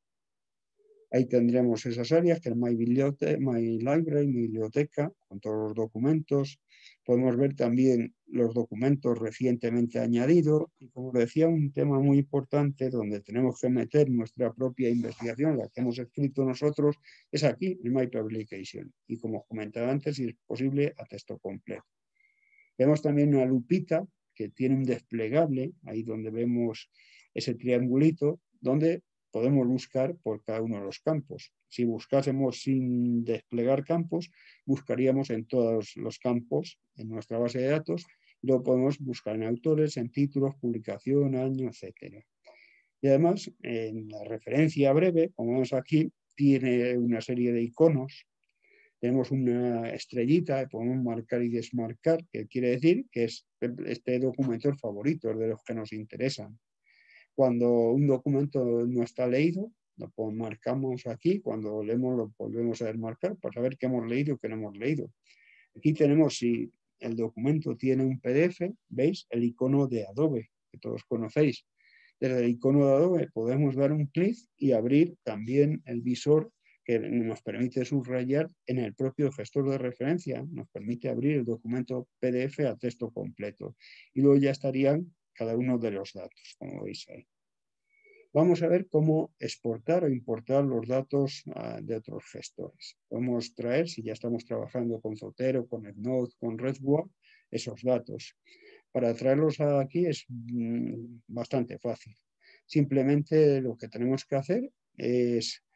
Ahí tendremos esas áreas, que es My, My Library, mi biblioteca, con todos los documentos. Podemos ver también los documentos recientemente añadidos. Y como decía, un tema muy importante donde tenemos que meter nuestra propia investigación, la que hemos escrito nosotros, es aquí, en My Publication. Y como comentaba antes, si es posible, a texto completo. Vemos también una lupita que tiene un desplegable, ahí donde vemos ese triangulito, donde podemos buscar por cada uno de los campos. Si buscásemos sin desplegar campos, buscaríamos en todos los campos en nuestra base de datos, y luego podemos buscar en autores, en títulos, publicación, año, etcétera. Y además, en la referencia breve, como vemos aquí, tiene una serie de iconos. Tenemos una estrellita que podemos marcar y desmarcar, que quiere decir que es este documento el favorito, es de los que nos interesan. Cuando un documento no está leído, lo marcamos aquí, cuando leemos lo volvemos a desmarcar para saber qué hemos leído y qué no hemos leído. Aquí tenemos, si el documento tiene un P D F, veis el icono de Adobe, que todos conocéis. Desde el icono de Adobe podemos dar un clic y abrir también el visor que nos permite subrayar en el propio gestor de referencia, nos permite abrir el documento P D F a texto completo. Y luego ya estarían cada uno de los datos, como veis ahí. Vamos a ver cómo exportar o importar los datos uh, de otros gestores. Podemos traer, si ya estamos trabajando con Zotero, con EndNote, con Redwood, esos datos. Para traerlos aquí es mmm, bastante fácil. Simplemente lo que tenemos que hacer es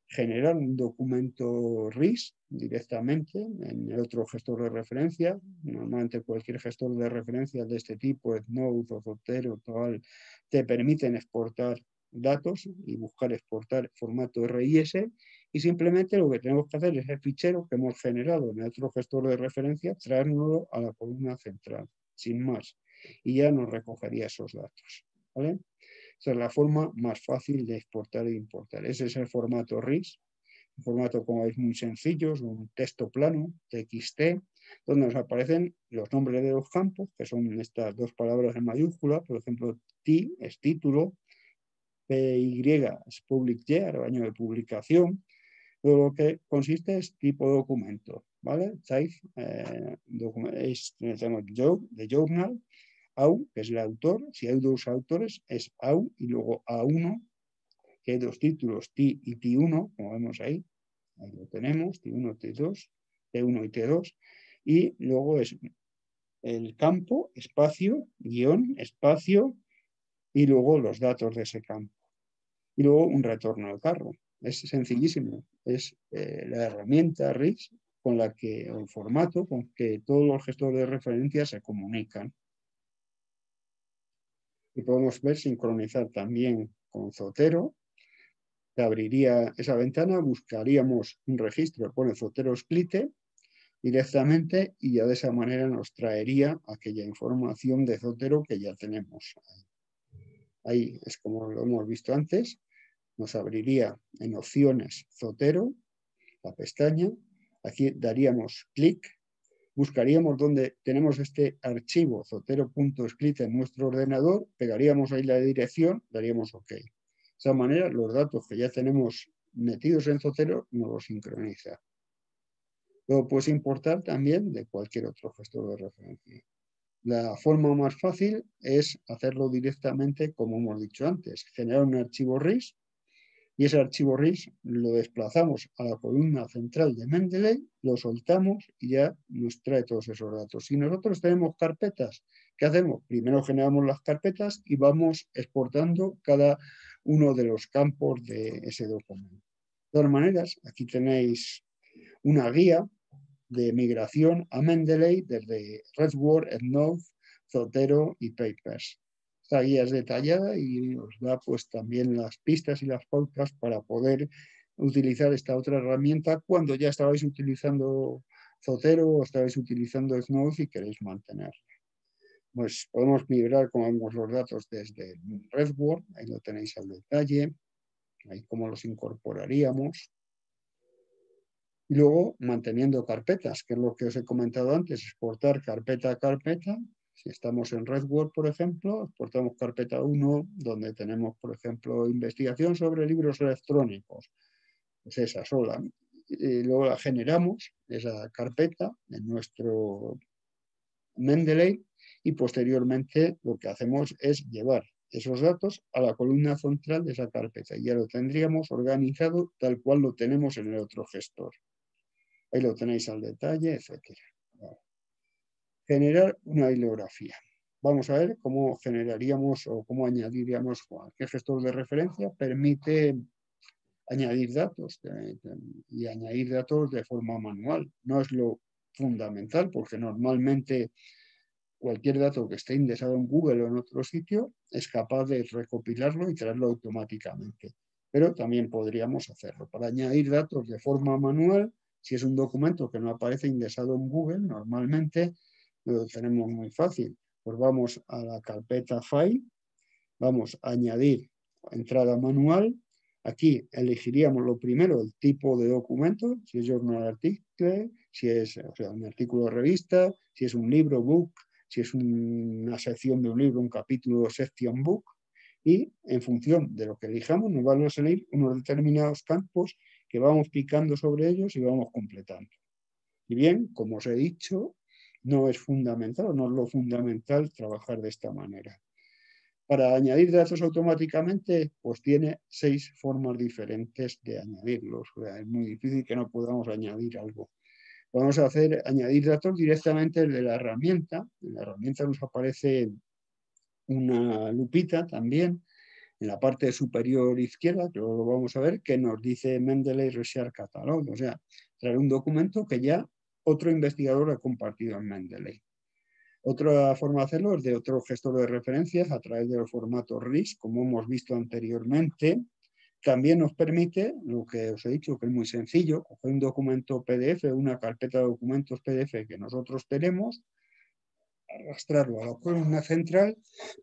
generar un documento R I S directamente en el otro gestor de referencia. Normalmente cualquier gestor de referencia de este tipo, EndNote o Zotero, tal, te permiten exportar datos y buscar exportar formato R I S, y simplemente lo que tenemos que hacer es el fichero que hemos generado en el otro gestor de referencia, traérnoslo a la columna central, sin más, y ya nos recogería esos datos, ¿vale? Esa es la forma más fácil de exportar e importar. Ese es el formato R I S. Un formato, como veis, muy sencillo, es un texto plano, T X T, donde nos aparecen los nombres de los campos, que son estas dos palabras en mayúscula. Por ejemplo, T es título, P Y es public year, año de publicación. Todo lo que consiste es tipo documento, ¿vale? Type, eh, es, tenemos de journal, A U, que es el autor. Si hay dos autores, es A U, y luego A uno, que hay dos títulos, T y T uno, como vemos ahí. Ahí lo tenemos, T uno, T dos, T uno y T dos. Y luego es el campo, espacio, guión, espacio, y luego los datos de ese campo. Y luego un retorno al carro. Es sencillísimo. Es eh, la herramienta R I S con la que, o el formato con que todos los gestores de referencia se comunican. Y podemos ver sincronizar también con Zotero. Te abriría esa ventana, buscaríamos un registro, pone Zotero Splite directamente, y ya de esa manera nos traería aquella información de Zotero que ya tenemos. Ahí es como lo hemos visto antes. Nos abriría en opciones Zotero, la pestaña. Aquí daríamos clic, buscaríamos donde tenemos este archivo zotero.split en nuestro ordenador, pegaríamos ahí la dirección, daríamos OK. De esa manera los datos que ya tenemos metidos en Zotero nos los sincroniza. Lo puedes importar también de cualquier otro gestor de referencia. La forma más fácil es hacerlo directamente, como hemos dicho antes, generar un archivo R I S, y ese archivo R I S lo desplazamos a la columna central de Mendeley, lo soltamos y ya nos trae todos esos datos. Si nosotros tenemos carpetas, ¿qué hacemos? Primero generamos las carpetas y vamos exportando cada uno de los campos de ese documento. De todas maneras, aquí tenéis una guía de migración a Mendeley desde RedWord, EndNote, Zotero y Papers. Esta guía es detallada y os da pues también las pistas y las pautas para poder utilizar esta otra herramienta cuando ya estabais utilizando Zotero o estabais utilizando EndNote y queréis mantenerla. Pues podemos migrar, como vemos, los datos desde RedWord, ahí lo tenéis al detalle, ahí cómo los incorporaríamos. Y luego manteniendo carpetas, que es lo que os he comentado antes, exportar carpeta a carpeta. Si estamos en RedWord, por ejemplo, exportamos carpeta uno, donde tenemos, por ejemplo, investigación sobre libros electrónicos. Pues esa sola. Y luego la generamos, esa carpeta, en nuestro Mendeley, y posteriormente lo que hacemos es llevar esos datos a la columna central de esa carpeta. Y ya lo tendríamos organizado tal cual lo tenemos en el otro gestor. Ahí lo tenéis al detalle, etcétera. Generar una bibliografía. Vamos a ver cómo generaríamos o cómo añadiríamos cualquier gestor de referencia. Permite añadir datos y añadir datos de forma manual. No es lo fundamental, porque normalmente cualquier dato que esté indexado en Google o en otro sitio es capaz de recopilarlo y traerlo automáticamente. Pero también podríamos hacerlo. Para añadir datos de forma manual, si es un documento que no aparece indexado en Google, normalmente lo tenemos muy fácil. Pues vamos a la carpeta File, vamos a añadir entrada manual. Aquí elegiríamos lo primero el tipo de documento, si es journal article, si es, o sea, un artículo de revista, si es un libro, book, si es una sección de un libro, un capítulo, section book, y en función de lo que elijamos nos van a salir unos determinados campos que vamos picando sobre ellos y vamos completando. Y bien, como os he dicho, no es fundamental, no es lo fundamental trabajar de esta manera. Para añadir datos automáticamente, pues tiene seis formas diferentes de añadirlos. O sea, es muy difícil que no podamos añadir algo. Podemos hacer, añadir datos directamente de la herramienta. En la herramienta nos aparece una lupita también, en la parte superior izquierda, que luego lo vamos a ver, que nos dice Mendeley Research Catalog, o sea, traer un documento que ya otro investigador ha compartido en Mendeley. Otra forma de hacerlo es de otro gestor de referencias a través de los formatos R I S, como hemos visto anteriormente. También nos permite, lo que os he dicho, que es muy sencillo, coger un documento P D F, una carpeta de documentos P D F que nosotros tenemos, arrastrarlo a la columna central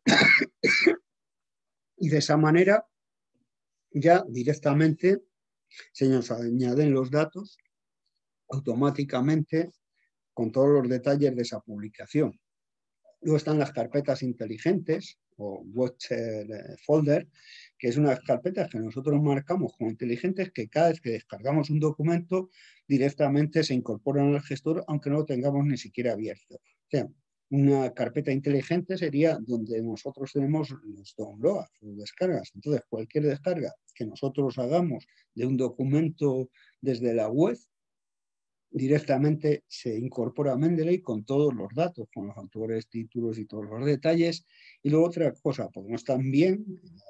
y de esa manera ya directamente se nos añaden los datos automáticamente con todos los detalles de esa publicación. Luego están las carpetas inteligentes o Watcher Folder, que es unas carpetas que nosotros marcamos como inteligentes que cada vez que descargamos un documento directamente se incorporan al gestor aunque no lo tengamos ni siquiera abierto. O sea, una carpeta inteligente sería donde nosotros tenemos los downloads, las descargas. Entonces, cualquier descarga que nosotros hagamos de un documento desde la web, directamente se incorpora a Mendeley con todos los datos, con los autores, títulos y todos los detalles. Y luego otra cosa, podemos también,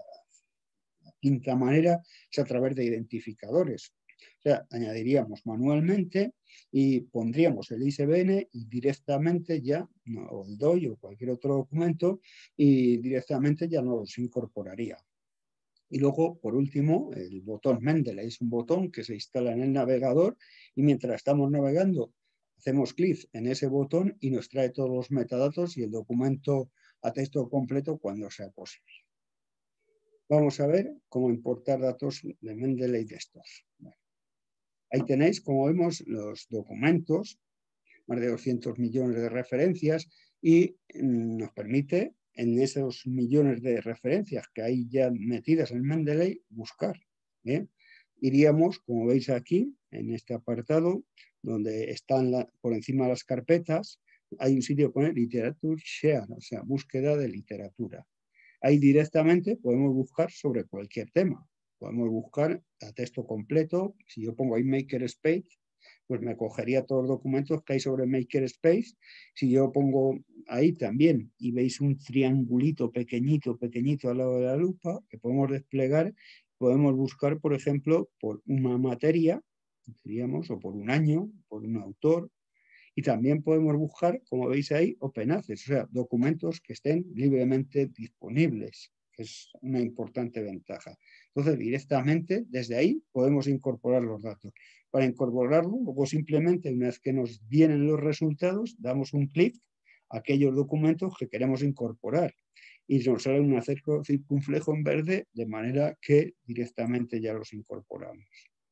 la quinta manera, es a través de identificadores. O sea, añadiríamos manualmente y pondríamos el I S B N y directamente ya, o el D O I o cualquier otro documento, y directamente ya nos incorporaría. Y luego, por último, el botón Mendeley es un botón que se instala en el navegador y mientras estamos navegando hacemos clic en ese botón y nos trae todos los metadatos y el documento a texto completo cuando sea posible. Vamos a ver cómo importar datos de Mendeley de estos. Bueno, ahí tenéis, como vemos, los documentos, más de doscientos millones de referencias y nos permite en esos millones de referencias que hay ya metidas en Mendeley, buscar. ¿eh? Iríamos, como veis aquí, en este apartado, donde están la, por encima de las carpetas, hay un sitio que pone Literature Share, o sea, búsqueda de literatura. Ahí directamente podemos buscar sobre cualquier tema. Podemos buscar a texto completo. Si yo pongo ahí Makerspace, pues me cogería todos los documentos que hay sobre Makerspace. Si yo pongo ahí también y veis un triangulito pequeñito, pequeñito al lado de la lupa que podemos desplegar, podemos buscar, por ejemplo, por una materia, diríamos, o por un año, por un autor. Y también podemos buscar, como veis ahí, open access, o sea, documentos que estén libremente disponibles, que es una importante ventaja. Entonces, directamente desde ahí podemos incorporar los datos. Para incorporarlo, luego simplemente, una vez que nos vienen los resultados, damos un clic a aquellos documentos que queremos incorporar y nos sale un circunflejo en verde, de manera que directamente ya los incorporamos.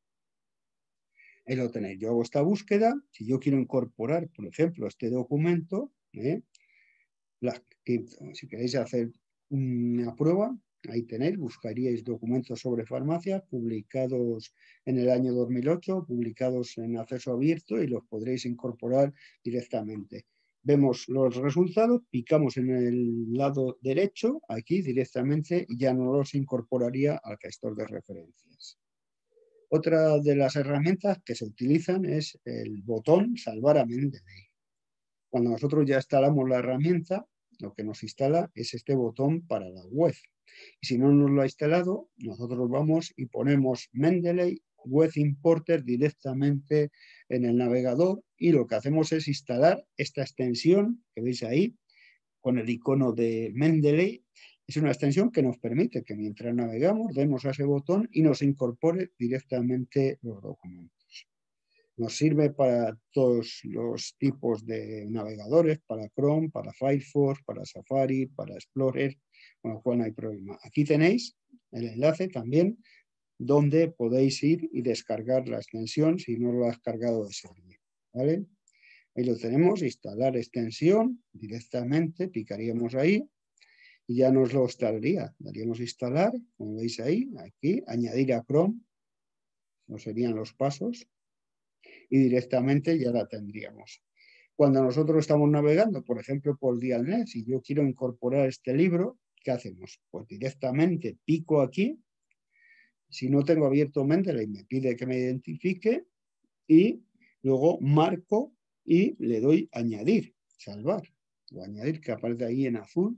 Ahí lo tenéis. Yo hago esta búsqueda. Si yo quiero incorporar, por ejemplo, este documento, ¿eh? la, si queréis hacer una prueba, ahí tenéis, buscaríais documentos sobre farmacia publicados en el año dos mil ocho, publicados en acceso abierto y los podréis incorporar directamente. Vemos los resultados, picamos en el lado derecho, aquí directamente, y ya nos los incorporaría al gestor de referencias. Otra de las herramientas que se utilizan es el botón salvar a Mendeley. Cuando nosotros ya instalamos la herramienta, lo que nos instala es este botón para la web. Y si no nos lo ha instalado, nosotros vamos y ponemos Mendeley Web Importer directamente en el navegador y lo que hacemos es instalar esta extensión que veis ahí con el icono de Mendeley. Es una extensión que nos permite que mientras navegamos demos a ese botón y nos incorpore directamente los documentos. Nos sirve para todos los tipos de navegadores, para Chrome, para Firefox, para Safari, para Explorer, con lo cual no hay problema. Aquí tenéis el enlace también donde podéis ir y descargar la extensión si no lo has cargado de serie. ¿Vale? Ahí lo tenemos, instalar extensión, directamente picaríamos ahí y ya nos lo instalaría. Daríamos instalar, como veis ahí, aquí, añadir a Chrome, no serían los pasos, y directamente ya la tendríamos. Cuando nosotros estamos navegando, por ejemplo, por Dialnet, si yo quiero incorporar este libro, ¿qué hacemos? Pues directamente pico aquí, si no tengo abierto Mendeley, me pide que me identifique y luego marco y le doy añadir, salvar, o añadir, que aparece ahí en azul,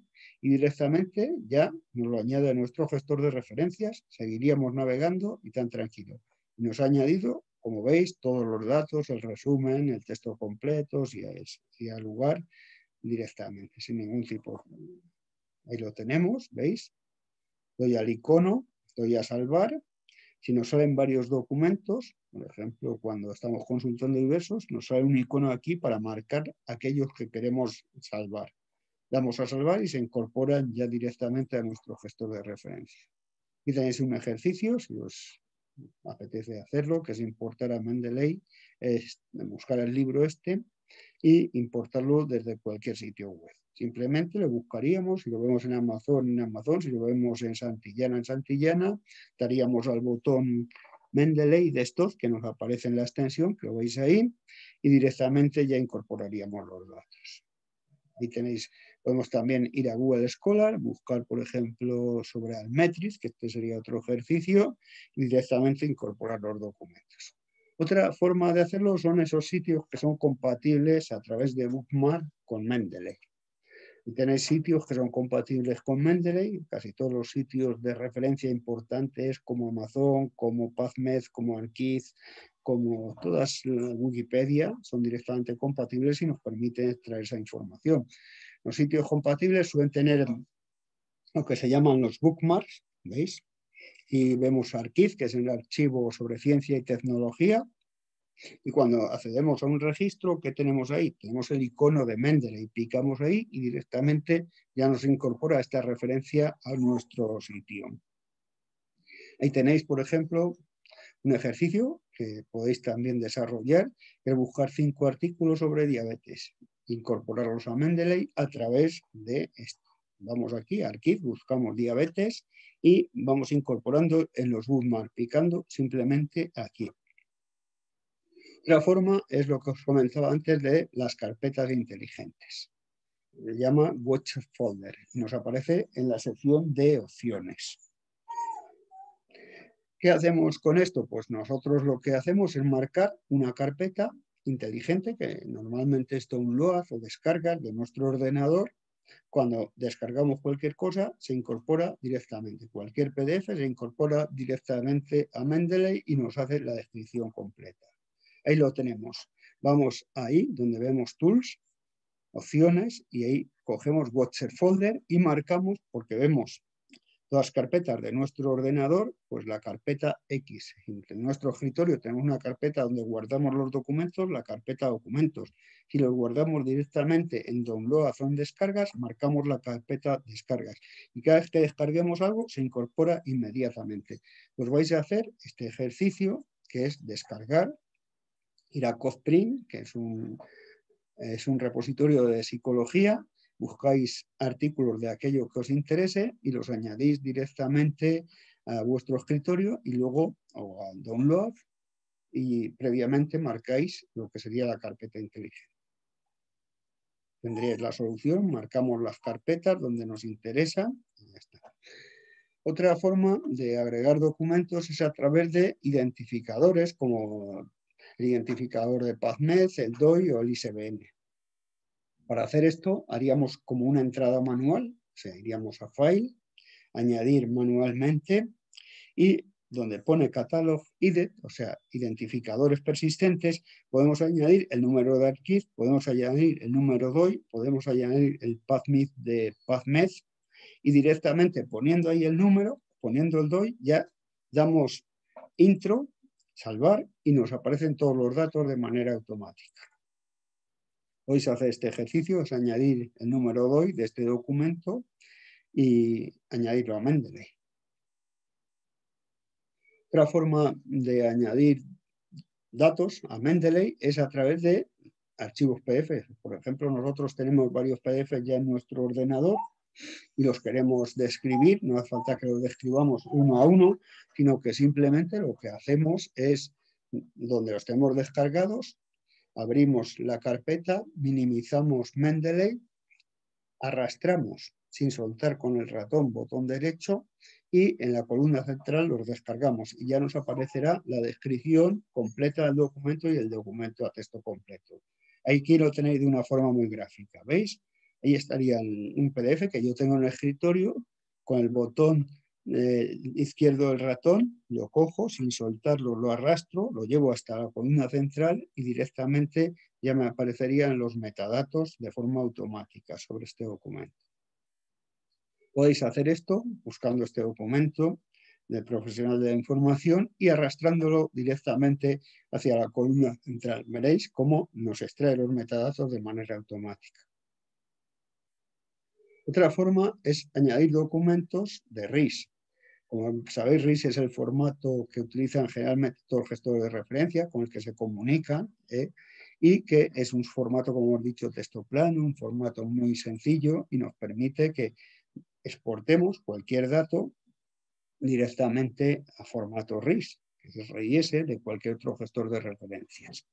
y directamente ya nos lo añade a nuestro gestor de referencias, seguiríamos navegando y tan tranquilo. Nos ha añadido, como veis, todos los datos, el resumen, el texto completo, si hay lugar, directamente, sin ningún tipo. Ahí lo tenemos, ¿veis? Doy al icono, doy a salvar. Si nos salen varios documentos, por ejemplo, cuando estamos consultando diversos, nos sale un icono aquí para marcar aquellos que queremos salvar. Damos a salvar y se incorporan ya directamente a nuestro gestor de referencia. Aquí tenéis un ejercicio, si os apetece hacerlo, que es importar a Mendeley, es buscar el libro este y importarlo desde cualquier sitio web. Simplemente lo buscaríamos, si lo vemos en Amazon, en Amazon, si lo vemos en Santillana, en Santillana, daríamos al botón Mendeley de estos que nos aparece en la extensión, que lo veis ahí, y directamente ya incorporaríamos los datos. Ahí tenéis, podemos también ir a Google Scholar, buscar, por ejemplo, sobre Almetriz, que este sería otro ejercicio, y directamente incorporar los documentos. Otra forma de hacerlo son esos sitios que son compatibles a través de Bookmark con Mendeley. Y tenéis sitios que son compatibles con Mendeley, casi todos los sitios de referencia importantes como Amazon, como PubMed, como Archive, como todas Wikipedia, son directamente compatibles y nos permiten extraer esa información. Los sitios compatibles suelen tener lo que se llaman los bookmarks, ¿veis? Y vemos Archive, que es el archivo sobre ciencia y tecnología. Y cuando accedemos a un registro, ¿qué tenemos ahí? Tenemos el icono de Mendeley, picamos ahí y directamente ya nos incorpora esta referencia a nuestro sitio. Ahí tenéis, por ejemplo, un ejercicio que podéis también desarrollar, que es buscar cinco artículos sobre diabetes, incorporarlos a Mendeley a través de esto. Vamos aquí, Archive, buscamos diabetes y vamos incorporando en los bookmarks, picando simplemente aquí. Otra forma es lo que os comentaba antes de las carpetas inteligentes. Se llama Watch Folder y nos aparece en la sección de opciones. ¿Qué hacemos con esto? Pues nosotros lo que hacemos es marcar una carpeta inteligente, que normalmente es download o descarga de nuestro ordenador. Cuando descargamos cualquier cosa, se incorpora directamente. Cualquier P D F se incorpora directamente a Mendeley y nos hace la descripción completa. Ahí lo tenemos. Vamos ahí donde vemos Tools, opciones, y ahí cogemos Watcher Folder y marcamos, porque vemos todas las carpetas de nuestro ordenador, pues la carpeta X. En nuestro escritorio tenemos una carpeta donde guardamos los documentos, la carpeta documentos. Si los guardamos directamente en download o en descargas, marcamos la carpeta descargas. Y cada vez que descarguemos algo, se incorpora inmediatamente. Pues vais a hacer este ejercicio, que es descargar, ir a CodePrint, que es un, es un repositorio de psicología, buscáis artículos de aquello que os interese y los añadís directamente a vuestro escritorio y luego o al download y previamente marcáis lo que sería la carpeta inteligente. Tendréis la solución, marcamos las carpetas donde nos interesa y ya está. Otra forma de agregar documentos es a través de identificadores como el identificador de PubMed, el D O I o el I S B N. Para hacer esto haríamos como una entrada manual, o sea, iríamos a File, añadir manualmente y donde pone Catalog I D, o sea, identificadores persistentes, podemos añadir el número de Archive, podemos añadir el número D O I, podemos añadir el PubMed de PubMed y directamente poniendo ahí el número, poniendo el D O I, ya damos intro, salvar y nos aparecen todos los datos de manera automática. Podéis hacer este ejercicio, es añadir el número D O I de este documento y añadirlo a Mendeley. Otra forma de añadir datos a Mendeley es a través de archivos P D F. Por ejemplo, nosotros tenemos varios P D F ya en nuestro ordenador y los queremos describir. No hace falta que los describamos uno a uno, sino que simplemente lo que hacemos es, donde los tenemos descargados, abrimos la carpeta, minimizamos Mendeley, arrastramos sin soltar con el ratón botón derecho y en la columna central los descargamos y ya nos aparecerá la descripción completa del documento y el documento a texto completo. Aquí lo tenéis de una forma muy gráfica, ¿veis? Ahí estaría un P D F que yo tengo en el escritorio, con el botón eh, izquierdo del ratón, lo cojo, sin soltarlo lo arrastro, lo llevo hasta la columna central y directamente ya me aparecerían los metadatos de forma automática sobre este documento. Podéis hacer esto buscando este documento del profesional de la información y arrastrándolo directamente hacia la columna central. Veréis cómo nos extrae los metadatos de manera automática. Otra forma es añadir documentos de R I S. Como sabéis, R I S es el formato que utilizan generalmente todos los gestores de referencia con el que se comunican, ¿eh? Y que es un formato, como hemos dicho, texto plano, un formato muy sencillo y nos permite que exportemos cualquier dato directamente a formato R I S, que es R I S de cualquier otro gestor de referencias.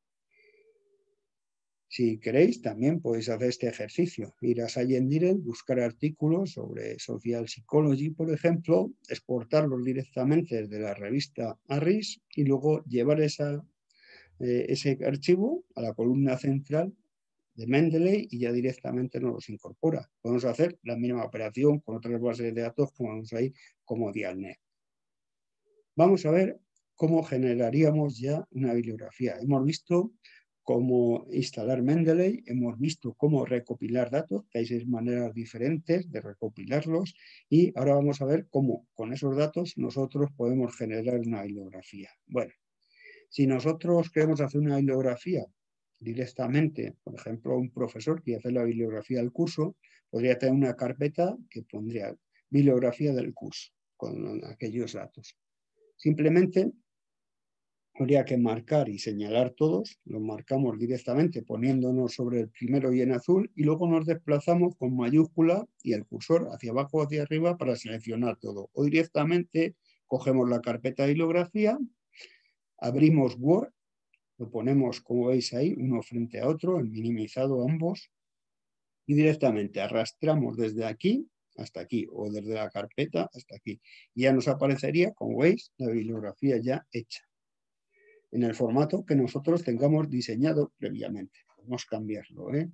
Si queréis, también podéis hacer este ejercicio. Ir a Science Direct, buscar artículos sobre Social Psychology, por ejemplo, exportarlos directamente desde la revista a R I S y luego llevar esa, eh, ese archivo a la columna central de Mendeley y ya directamente nos los incorpora. Podemos hacer la misma operación con otras bases de datos como vamos ahí, como Dialnet. Vamos a ver cómo generaríamos ya una bibliografía. Hemos visto cómo instalar Mendeley, hemos visto cómo recopilar datos, que hay seis maneras diferentes de recopilarlos, y ahora vamos a ver cómo con esos datos nosotros podemos generar una bibliografía. Bueno, si nosotros queremos hacer una bibliografía directamente, por ejemplo, un profesor que hace la bibliografía del curso, podría tener una carpeta que pondría bibliografía del curso, con aquellos datos. Simplemente habría que marcar y señalar todos, los marcamos directamente poniéndonos sobre el primero y en azul y luego nos desplazamos con mayúscula y el cursor hacia abajo o hacia arriba para seleccionar todo. O directamente cogemos la carpeta de bibliografía, abrimos Word, lo ponemos como veis ahí, uno frente a otro, en minimizado ambos, y directamente arrastramos desde aquí hasta aquí o desde la carpeta hasta aquí. Y ya nos aparecería, como veis, la bibliografía ya hecha en el formato que nosotros tengamos diseñado previamente. Podemos cambiarlo, ¿eh?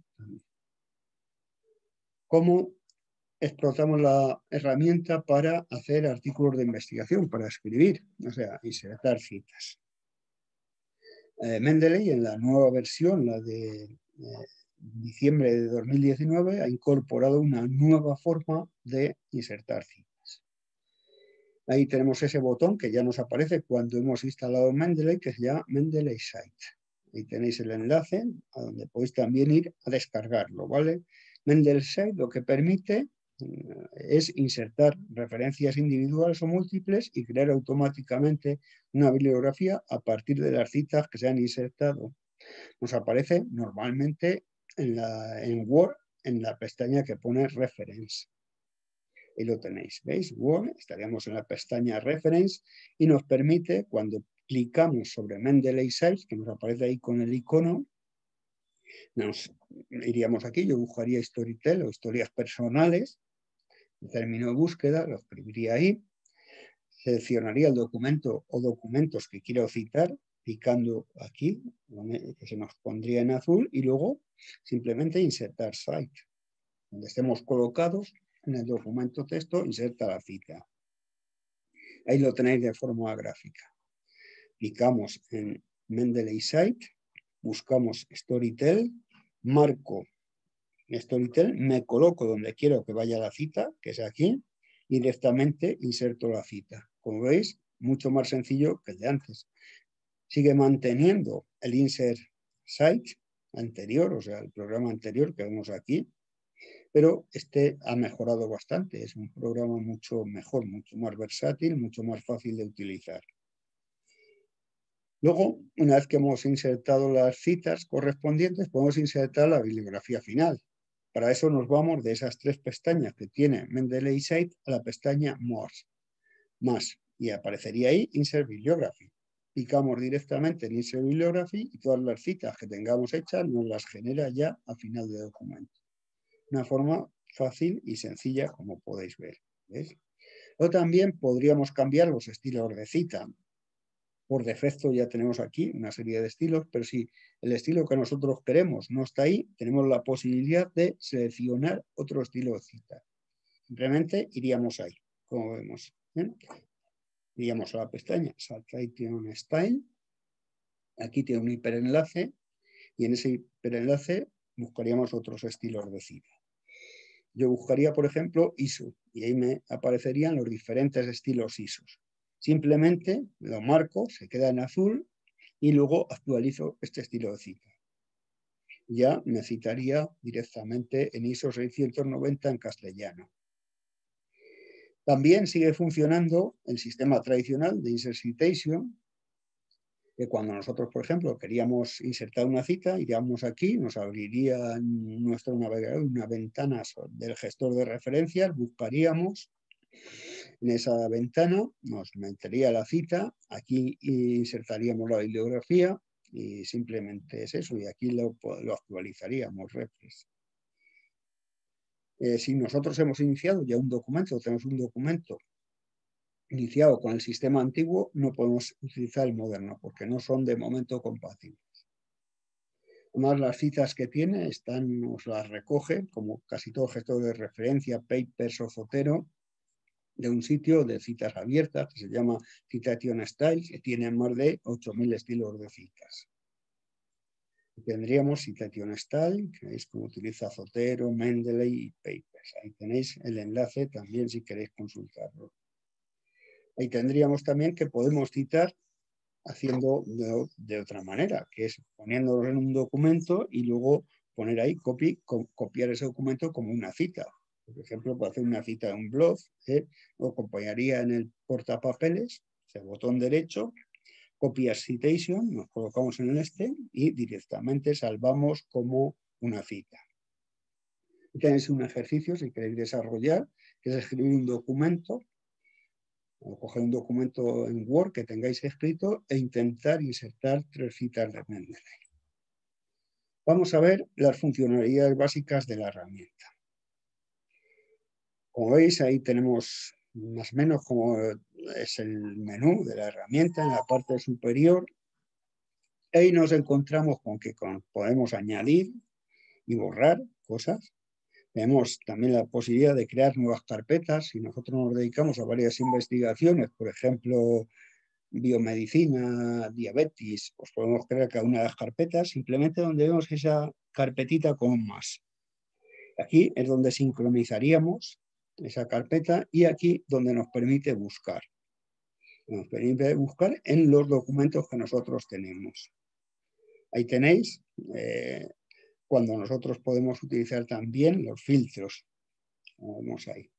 ¿Cómo explotamos la herramienta para hacer artículos de investigación, para escribir? O sea, insertar citas. Eh, Mendeley, en la nueva versión, la de eh, diciembre de dos mil diecinueve, ha incorporado una nueva forma de insertar citas. Ahí tenemos ese botón que ya nos aparece cuando hemos instalado Mendeley, que se llama Mendeley Site. Ahí tenéis el enlace a donde podéis también ir a descargarlo, ¿vale? Mendeley Site lo que permite es insertar referencias individuales o múltiples y crear automáticamente una bibliografía a partir de las citas que se han insertado. Nos aparece normalmente en, la, en Word en la pestaña que pone Reference. Ahí lo tenéis, ¿veis? Word, estaríamos en la pestaña Reference y nos permite, cuando clicamos sobre Mendeley Sites, que nos aparece ahí con el icono, nos iríamos aquí, yo buscaría Storytel o historias personales, el término de búsqueda, lo escribiría ahí, seleccionaría el documento o documentos que quiero citar, picando aquí, que se nos pondría en azul, y luego simplemente insertar site. Donde estemos colocados en el documento texto, inserta la cita. Ahí lo tenéis de forma gráfica. Clicamos en Mendeley Site, buscamos Storytel, marco Storytel, me coloco donde quiero que vaya la cita, que es aquí, y directamente inserto la cita. Como veis, mucho más sencillo que el de antes. Sigue manteniendo el insert site anterior, o sea, el programa anterior que vemos aquí, pero este ha mejorado bastante. Es un programa mucho mejor, mucho más versátil, mucho más fácil de utilizar. Luego, una vez que hemos insertado las citas correspondientes, podemos insertar la bibliografía final. Para eso nos vamos de esas tres pestañas que tiene Mendeley Site a la pestaña More, más, y aparecería ahí Insert Bibliography. Picamos directamente en Insert Bibliography y todas las citas que tengamos hechas nos las genera ya al final del documento. Una forma fácil y sencilla, como podéis ver. ¿Ves? O también podríamos cambiar los estilos de cita. por defecto ya tenemos aquí una serie de estilos, pero si el estilo que nosotros queremos no está ahí, tenemos la posibilidad de seleccionar otro estilo de cita. Simplemente iríamos ahí, como vemos. ¿eh? Iríamos a la pestaña Citation Style. Aquí tiene un hiperenlace y en ese hiperenlace buscaríamos otros estilos de cita. Yo buscaría, por ejemplo, I S O y ahí me aparecerían los diferentes estilos I S Os. Simplemente lo marco, se queda en azul y luego actualizo este estilo de cita. Ya me citaría directamente en I S O seiscientos noventa en castellano. También sigue funcionando el sistema tradicional de Insert Citation, que cuando nosotros, por ejemplo, queríamos insertar una cita, iríamos aquí, nos abriría en nuestro navegador una ventana del gestor de referencias, buscaríamos en esa ventana, nos metería la cita, aquí insertaríamos la bibliografía y simplemente es eso, y aquí lo, lo actualizaríamos. Refresh. Eh, si nosotros hemos iniciado ya un documento, tenemos un documento iniciado con el sistema antiguo, no podemos utilizar el moderno porque no son de momento compatibles. Además, las citas que tiene están, nos las recoge, como casi todo gestor de referencia, Papers o Zotero, de un sitio de citas abiertas que se llama Citation Style, que tiene más de ocho mil estilos de citas. Tendríamos Citation Style, que veis cómo utiliza Zotero, Mendeley y Papers. Ahí tenéis el enlace también si queréis consultarlo. Ahí tendríamos también que podemos citar haciendo de, de otra manera, que es poniéndolo en un documento y luego poner ahí, copy, co copiar ese documento como una cita. Por ejemplo, para hacer una cita de un blog, ¿eh? Lo acompañaría en el portapapeles, el botón derecho, copiar citation, nos colocamos en el este y directamente salvamos como una cita. Y tenéis un ejercicio, si queréis desarrollar, que es escribir un documento, o coger un documento en Word que tengáis escrito e intentar insertar tres citas de Mendeley. Vamos a ver las funcionalidades básicas de la herramienta. Como veis, ahí tenemos más o menos como es el menú de la herramienta en la parte superior. Ahí nos encontramos con que podemos añadir y borrar cosas. Tenemos también la posibilidad de crear nuevas carpetas. Si nosotros nos dedicamos a varias investigaciones, por ejemplo, biomedicina, diabetes, pues podemos crear cada una de las carpetas simplemente donde vemos esa carpetita con un más. Aquí es donde sincronizaríamos esa carpeta y aquí donde nos permite buscar. Nos permite buscar en los documentos que nosotros tenemos. Ahí tenéis eh, cuando nosotros podemos utilizar también los filtros. Vamos ahí.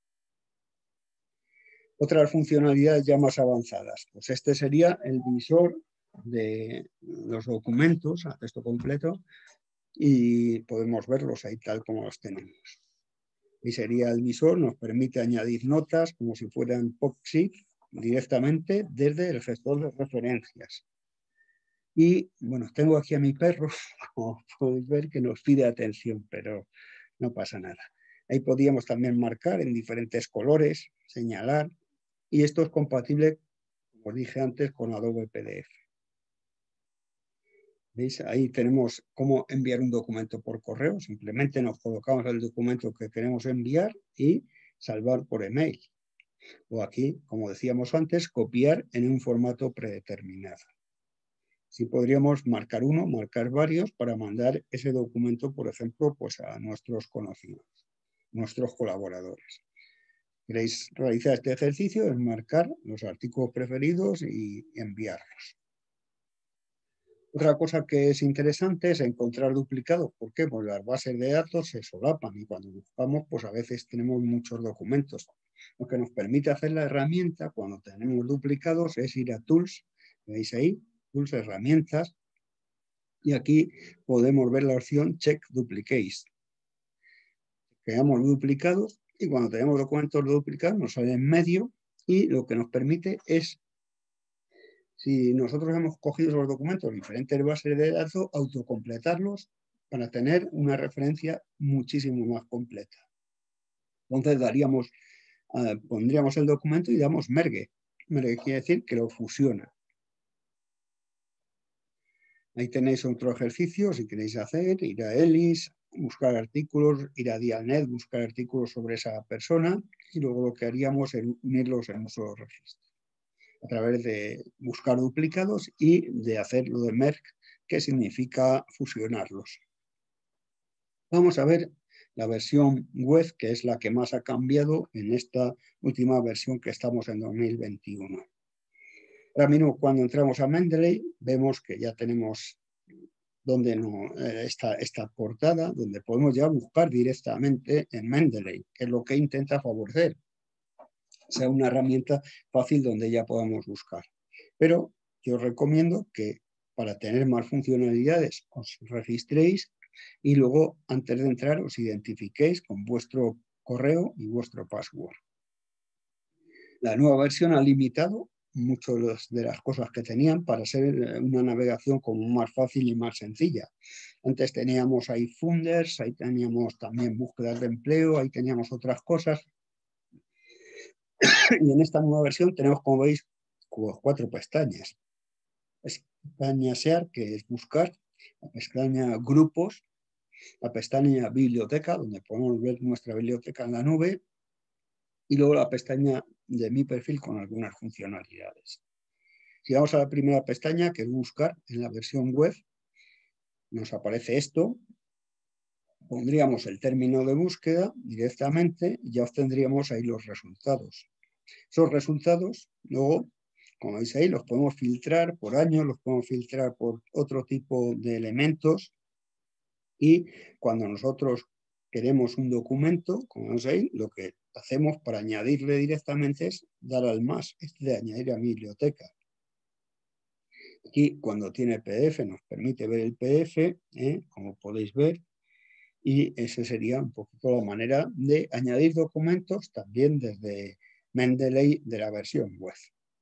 Otras funcionalidades ya más avanzadas. Pues este sería el visor de los documentos a texto completo y podemos verlos ahí tal como los tenemos. Y sería el visor, nos permite añadir notas como si fueran POP-it directamente desde el gestor de referencias. Y bueno, tengo aquí a mi perro, como podéis ver, que nos pide atención, pero no pasa nada. Ahí podríamos también marcar en diferentes colores, señalar, y esto es compatible, como os dije antes, con Adobe P D F. ¿Veis? Ahí tenemos cómo enviar un documento por correo. Simplemente nos colocamos el documento que queremos enviar y salvar por email. O aquí, como decíamos antes, copiar en un formato predeterminado. Sí podríamos marcar uno, marcar varios para mandar ese documento, por ejemplo, pues a nuestros conocidos, nuestros colaboradores. Queréis realizar este ejercicio, es marcar los artículos preferidos y enviarlos. Otra cosa que es interesante es encontrar duplicados. ¿Por qué? Pues las bases de datos se solapan y cuando buscamos, pues a veces tenemos muchos documentos. Lo que nos permite hacer la herramienta cuando tenemos duplicados es ir a Tools, veis ahí, Tools, herramientas, y aquí podemos ver la opción Check Duplicates. Creamos duplicados y cuando tenemos documentos duplicados nos sale en medio y lo que nos permite es, si nosotros hemos cogido los documentos de diferentes bases de datos, autocompletarlos para tener una referencia muchísimo más completa. Entonces daríamos, eh, pondríamos el documento y damos merge. Merge quiere decir que lo fusiona. Ahí tenéis otro ejercicio, si queréis hacer, ir a ELIS, buscar artículos, ir a Dialnet, buscar artículos sobre esa persona, y luego lo que haríamos es unirlos en un solo registro, a través de buscar duplicados y de hacer lo de merge, que significa fusionarlos. Vamos a ver la versión web, que es la que más ha cambiado en esta última versión que estamos en dos mil veintiuno. Ahora mismo, cuando entramos a Mendeley, vemos que ya tenemos donde no, eh, esta, esta portada, donde podemos ya buscar directamente en Mendeley, que es lo que intenta favorecer, sea una herramienta fácil donde ya podamos buscar. Pero yo os recomiendo que para tener más funcionalidades os registréis y luego, antes de entrar, os identifiquéis con vuestro correo y vuestro password. La nueva versión ha limitado muchas de las cosas que tenían para ser una navegación como más fácil y más sencilla. Antes teníamos ahí funders, ahí teníamos también búsquedas de empleo, ahí teníamos otras cosas. Y en esta nueva versión tenemos, como veis, cuatro pestañas. Pestaña Share, que es buscar, la pestaña Grupos, la pestaña Biblioteca, donde podemos ver nuestra biblioteca en la nube, y luego la pestaña de mi perfil con algunas funcionalidades. Si vamos a la primera pestaña, que es buscar en la versión web, nos aparece esto. Pondríamos el término de búsqueda directamente y ya obtendríamos ahí los resultados. Esos resultados, luego, como veis ahí, los podemos filtrar por año, los podemos filtrar por otro tipo de elementos. Y cuando nosotros queremos un documento, como veis ahí, lo que hacemos para añadirle directamente es dar al más, este de añadir a mi biblioteca. Aquí, cuando tiene P D F, nos permite ver el P D F, ¿eh? Como podéis ver, y esa sería un poquito la manera de añadir documentos también desde Mendeley de la versión web.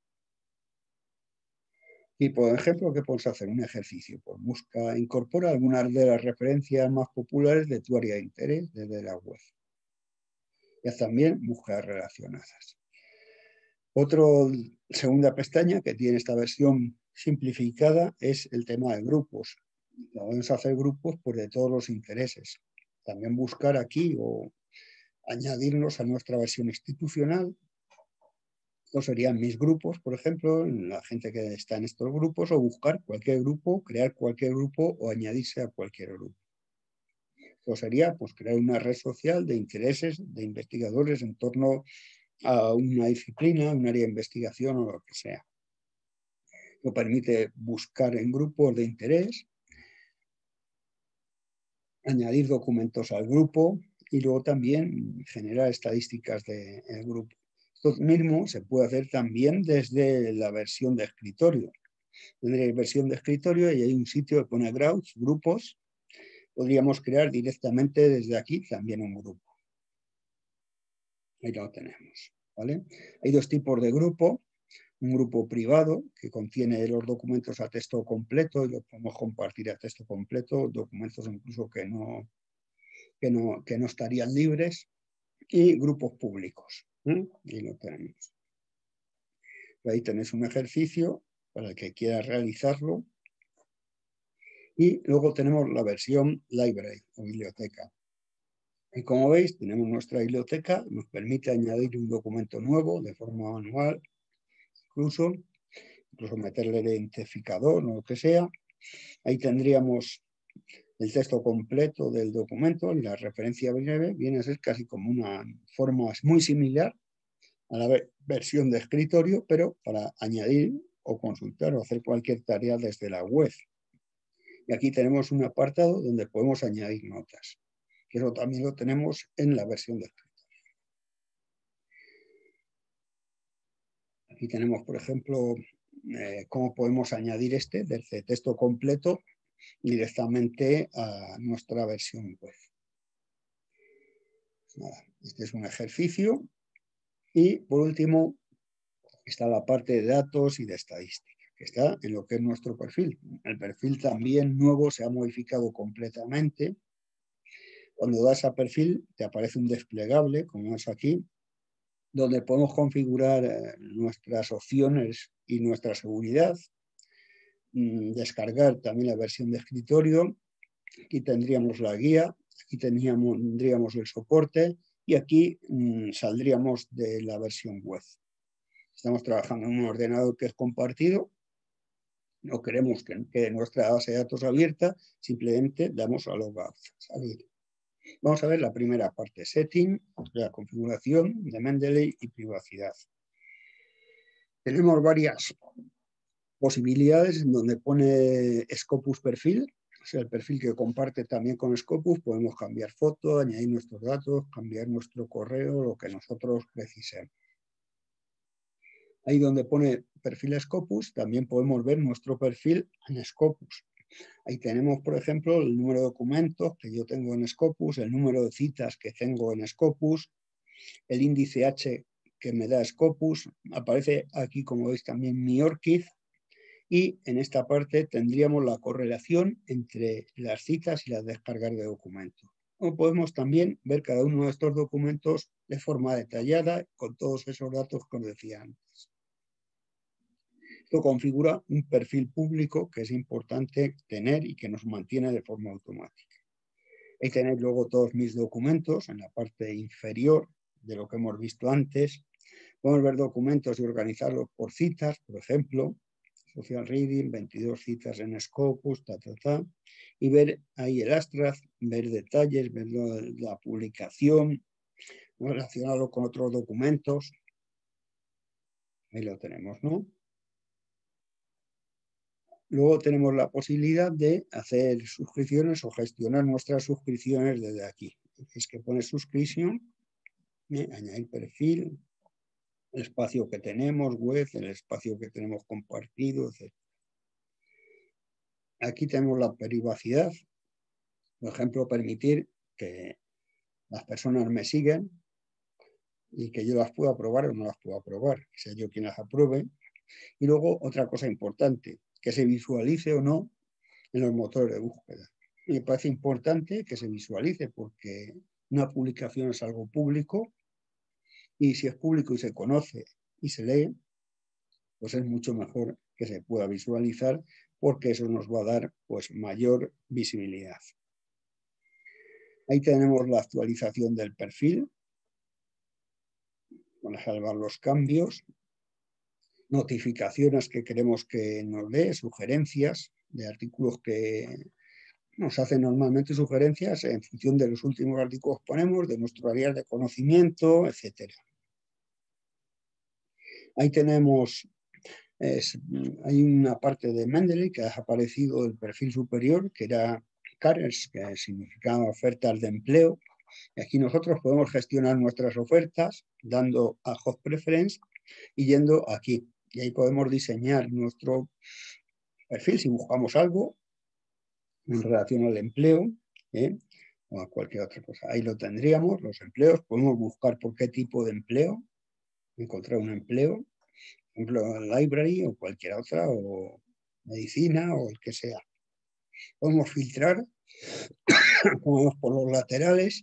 Y, por ejemplo, ¿qué podemos hacer? Un ejercicio. Pues busca, incorpora algunas de las referencias más populares de tu área de interés desde la web. Y también búsquedas relacionadas. Otra segunda pestaña que tiene esta versión simplificada es el tema de grupos. Podemos hacer grupos pues, de todos los intereses. También buscar aquí o añadirnos a nuestra versión institucional. Estos serían mis grupos, por ejemplo, la gente que está en estos grupos, o buscar cualquier grupo, crear cualquier grupo o añadirse a cualquier grupo. Esto sería pues, crear una red social de intereses de investigadores en torno a una disciplina, un área de investigación o lo que sea. Lo permite buscar en grupos de interés, añadir documentos al grupo y luego también generar estadísticas del grupo. Esto mismo se puede hacer también desde la versión de escritorio. Tendréis versión de escritorio y hay un sitio que pone Groups, grupos. Podríamos crear directamente desde aquí también un grupo. Ahí lo tenemos, ¿vale? Hay dos tipos de grupo. Un grupo privado que contiene los documentos a texto completo y los podemos compartir a texto completo, documentos incluso que no, que no, que no estarían libres, y grupos públicos. ¿eh? Y lo tenemos. Ahí tenéis un ejercicio para el que quiera realizarlo. Y luego tenemos la versión library o biblioteca. Y como veis, tenemos nuestra biblioteca, nos permite añadir un documento nuevo de forma manual, incluso, incluso meterle el identificador o lo que sea. Ahí tendríamos el texto completo del documento, la referencia breve, viene a ser casi como una forma muy similar a la versión de escritorio, pero para añadir o consultar o hacer cualquier tarea desde la web. Y aquí tenemos un apartado donde podemos añadir notas, que eso también lo tenemos en la versión de escritorio. Aquí tenemos, por ejemplo, eh, cómo podemos añadir este desde texto completo directamente a nuestra versión web. Nada, este es un ejercicio. Y por último está la parte de datos y de estadística, que está en lo que es nuestro perfil. El perfil también nuevo se ha modificado completamente. Cuando das a perfil te aparece un desplegable, como es aquí, donde podemos configurar eh, nuestras opciones y nuestra seguridad. mm, descargar también la versión de escritorio. Aquí tendríamos la guía, aquí tendríamos, tendríamos el soporte y aquí mmm, saldríamos de la versión web. Estamos trabajando en un ordenador que es compartido, no queremos que quede nuestra base de datos abierta, simplemente damos a logout, salir. Vamos a ver la primera parte, setting, la configuración de Mendeley y privacidad. Tenemos varias posibilidades en donde pone Scopus perfil, o sea, el perfil que comparte también con Scopus. Podemos cambiar foto, añadir nuestros datos, cambiar nuestro correo, lo que nosotros precisemos. Ahí donde pone perfil Scopus, también podemos ver nuestro perfil en Scopus. Ahí tenemos, por ejemplo, el número de documentos que yo tengo en Scopus, el número de citas que tengo en Scopus, el índice H que me da Scopus. Aparece aquí, como veis, también mi ORCID. Y en esta parte tendríamos la correlación entre las citas y las descargas de documentos. O podemos también ver cada uno de estos documentos de forma detallada con todos esos datos que os decía antes. Esto configura un perfil público que es importante tener y que nos mantiene de forma automática. Ahí tenéis luego todos mis documentos en la parte inferior de lo que hemos visto antes. Podemos ver documentos y organizarlos por citas, por ejemplo, Social Reading, veintidós citas en Scopus, ta, ta, ta, y ver ahí el abstract, ver detalles, ver la publicación, relacionarlo con otros documentos. Ahí lo tenemos, ¿no? Luego tenemos la posibilidad de hacer suscripciones o gestionar nuestras suscripciones desde aquí. Es que pone suscripción, ¿eh? Añadir perfil, el espacio que tenemos, web, el espacio que tenemos compartido, etcétera. Aquí tenemos la privacidad, por ejemplo, permitir que las personas me sigan y que yo las pueda aprobar o no las pueda aprobar, que sea yo quien las apruebe. Y luego otra cosa importante, que se visualice o no en los motores de búsqueda. Y me parece importante que se visualice porque una publicación es algo público y si es público y se conoce y se lee, pues es mucho mejor que se pueda visualizar porque eso nos va a dar pues mayor visibilidad. Ahí tenemos la actualización del perfil, vamos a salvar los cambios, notificaciones que queremos que nos dé, sugerencias de artículos que nos hacen normalmente sugerencias en función de los últimos artículos que ponemos, de nuestro área de conocimiento, etcétera. Ahí tenemos, es, hay una parte de Mendeley que ha desaparecido del perfil superior, que era Careers, que significaba ofertas de empleo. Y aquí nosotros podemos gestionar nuestras ofertas dando a Hot Preference y yendo aquí. Y ahí podemos diseñar nuestro perfil si buscamos algo en relación al empleo, ¿eh? O a cualquier otra cosa. Ahí lo tendríamos, los empleos. Podemos buscar por qué tipo de empleo, encontrar un empleo, por ejemplo, library o cualquier otra, o medicina o el que sea. Podemos filtrar, como vemos, por los laterales.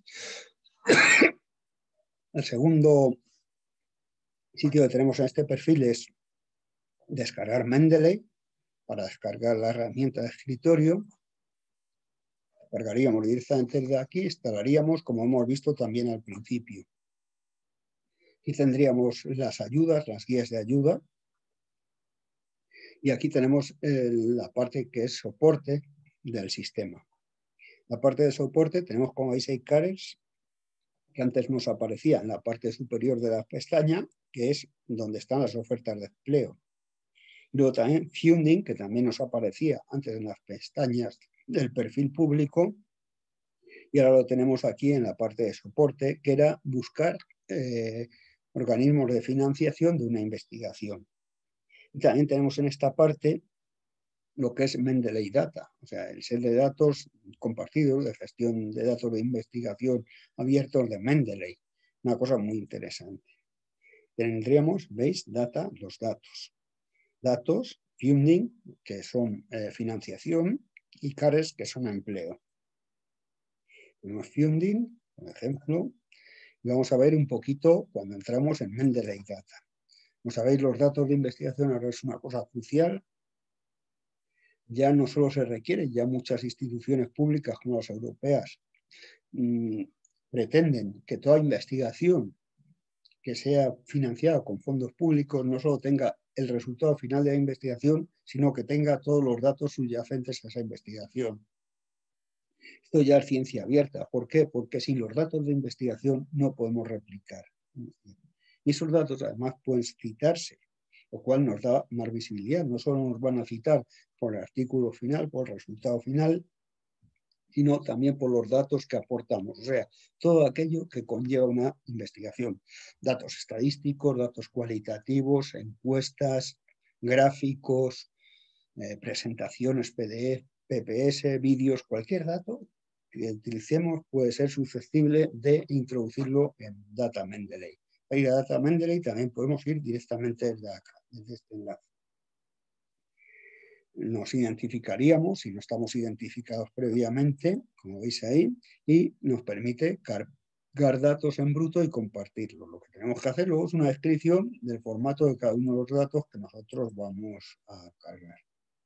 El segundo sitio que tenemos en este perfil es descargar Mendeley, para descargar la herramienta de escritorio. Cargaríamos directamente desde aquí, instalaríamos, como hemos visto también al principio. Y tendríamos las ayudas, las guías de ayuda. Y aquí tenemos eh, la parte que es soporte del sistema. La parte de soporte tenemos, como veis, hay Careers, que antes nos aparecía en la parte superior de la pestaña, que es donde están las ofertas de empleo. Luego también Funding, que también nos aparecía antes en las pestañas del perfil público, y ahora lo tenemos aquí en la parte de soporte, que era buscar eh, organismos de financiación de una investigación. Y también tenemos en esta parte lo que es Mendeley Data, o sea, el set de datos compartidos de gestión de datos de investigación abiertos de Mendeley. Una cosa muy interesante. Tendríamos, veis, data, los datos. Datos, funding, que son eh, financiación, y Careers, que son empleo. Tenemos funding, por ejemplo, y vamos a ver un poquito cuando entramos en Mendeley Data. Como sabéis, los datos de investigación ahora es una cosa crucial. ya no solo se requiere, ya muchas instituciones públicas como las europeas mmm, pretenden que toda investigación que sea financiada con fondos públicos no solo tenga el resultado final de la investigación, sino que tenga todos los datos subyacentes a esa investigación. Esto ya es ciencia abierta. ¿Por qué? Porque sin los datos de investigación no podemos replicar. Y esos datos además pueden citarse, lo cual nos da más visibilidad. No solo nos van a citar por el artículo final, por el resultado final, sino también por los datos que aportamos, o sea, todo aquello que conlleva una investigación. Datos estadísticos, datos cualitativos, encuestas, gráficos, eh, presentaciones P D F, P P S, vídeos, cualquier dato que utilicemos puede ser susceptible de introducirlo en Data Mendeley. Para ir a Data Mendeley también podemos ir directamente desde acá, desde este enlace. Nos identificaríamos, si no estamos identificados previamente, como veis ahí, y nos permite cargar datos en bruto y compartirlos. Lo que tenemos que hacer luego es una descripción del formato de cada uno de los datos que nosotros vamos a cargar.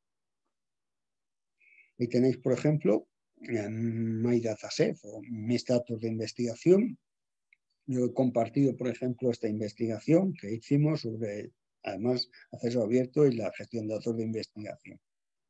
Ahí tenéis, por ejemplo, My Dataset o mis datos de investigación. Yo he compartido, por ejemplo, esta investigación que hicimos sobre, además, acceso abierto y la gestión de datos de investigación.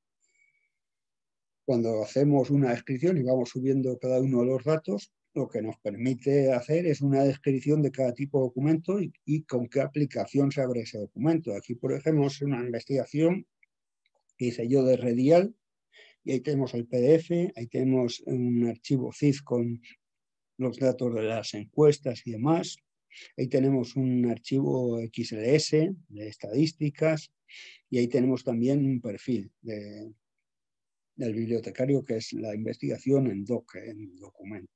Cuando hacemos una descripción y vamos subiendo cada uno de los datos, lo que nos permite hacer es una descripción de cada tipo de documento y, y con qué aplicación se abre ese documento. Aquí, por ejemplo, es una investigación que hice yo de Redial, y ahí tenemos el P D F, ahí tenemos un archivo Z I F con los datos de las encuestas y demás. Ahí tenemos un archivo X L S de estadísticas y ahí tenemos también un perfil de, del bibliotecario, que es la investigación en doc, en documento.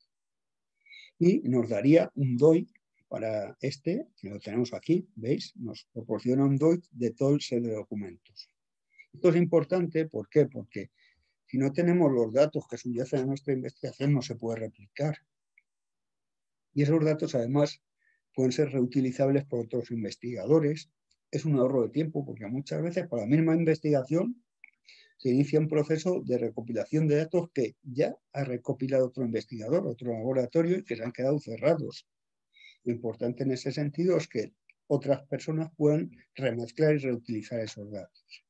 Y nos daría un D O I para este, que lo tenemos aquí, ¿veis? Nos proporciona un D O I de todo el set de documentos. Esto es importante, ¿por qué? Porque si no tenemos los datos que subyacen a nuestra investigación, no se puede replicar. Y esos datos, además, pueden ser reutilizables por otros investigadores. Es un ahorro de tiempo, porque muchas veces para la misma investigación se inicia un proceso de recopilación de datos que ya ha recopilado otro investigador, otro laboratorio, y que se han quedado cerrados. Lo importante en ese sentido es que otras personas puedan remezclar y reutilizar esos datos.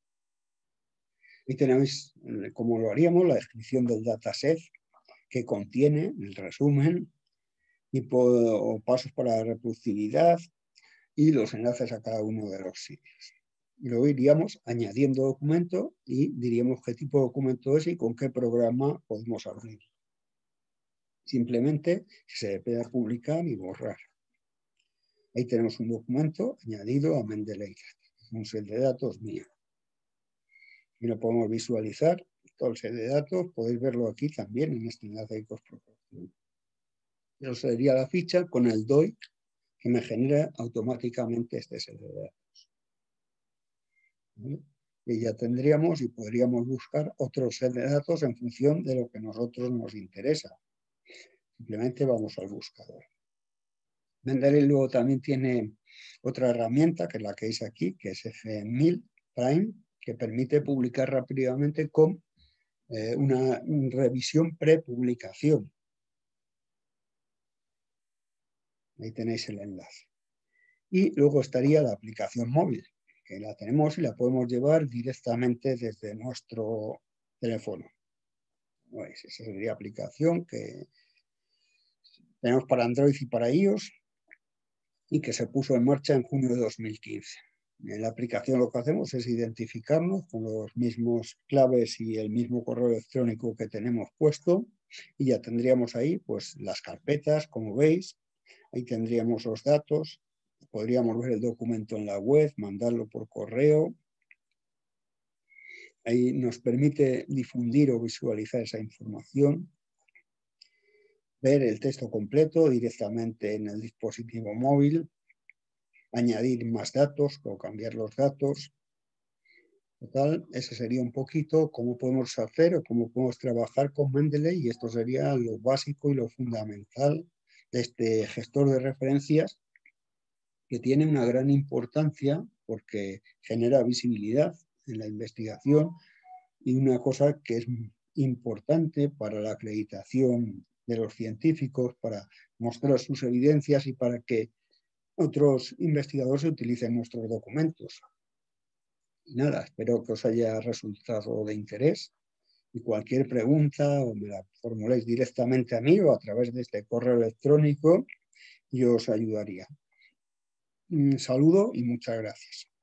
Y tenéis, como lo haríamos, la descripción del dataset, que contiene el resumen y o pasos para la reproducibilidad y los enlaces a cada uno de los sitios. Y luego iríamos añadiendo documento y diríamos qué tipo de documento es y con qué programa podemos abrirlo. Simplemente se puede publicar y borrar. Ahí tenemos un documento añadido a Mendeley, un set de datos mío. Y lo podemos visualizar, todo el set de datos, podéis verlo aquí también en este enlace que os proporciono. Eso sería la ficha con el D O I que me genera automáticamente este set de datos. ¿Vale? Y ya tendríamos y podríamos buscar otro set de datos en función de lo que a nosotros nos interesa. Simplemente vamos al buscador. Mendeley luego también tiene otra herramienta, que es la que veis aquí, que es F mil Prime, que permite publicar rápidamente con eh, una, una revisión prepublicación. Ahí tenéis el enlace. Y luego estaría la aplicación móvil, que la tenemos y la podemos llevar directamente desde nuestro teléfono. ¿Veis? Esa sería la aplicación que tenemos para Android y para iOS y que se puso en marcha en junio de dos mil quince. En la aplicación lo que hacemos es identificarnos con los mismos claves y el mismo correo electrónico que tenemos puesto y ya tendríamos ahí pues las carpetas, como veis. Ahí tendríamos los datos, podríamos ver el documento en la web, mandarlo por correo. Ahí nos permite difundir o visualizar esa información, ver el texto completo directamente en el dispositivo móvil, añadir más datos o cambiar los datos. Total, ese sería un poquito cómo podemos hacer o cómo podemos trabajar con Mendeley, y esto sería lo básico y lo fundamental de este gestor de referencias, que tiene una gran importancia porque genera visibilidad en la investigación y una cosa que es importante para la acreditación de los científicos, para mostrar sus evidencias y para que otros investigadores utilicen nuestros documentos. Y nada, espero que os haya resultado de interés y cualquier pregunta o me la formuléis directamente a mí o a través de este correo electrónico, yo os ayudaría. Un saludo y muchas gracias.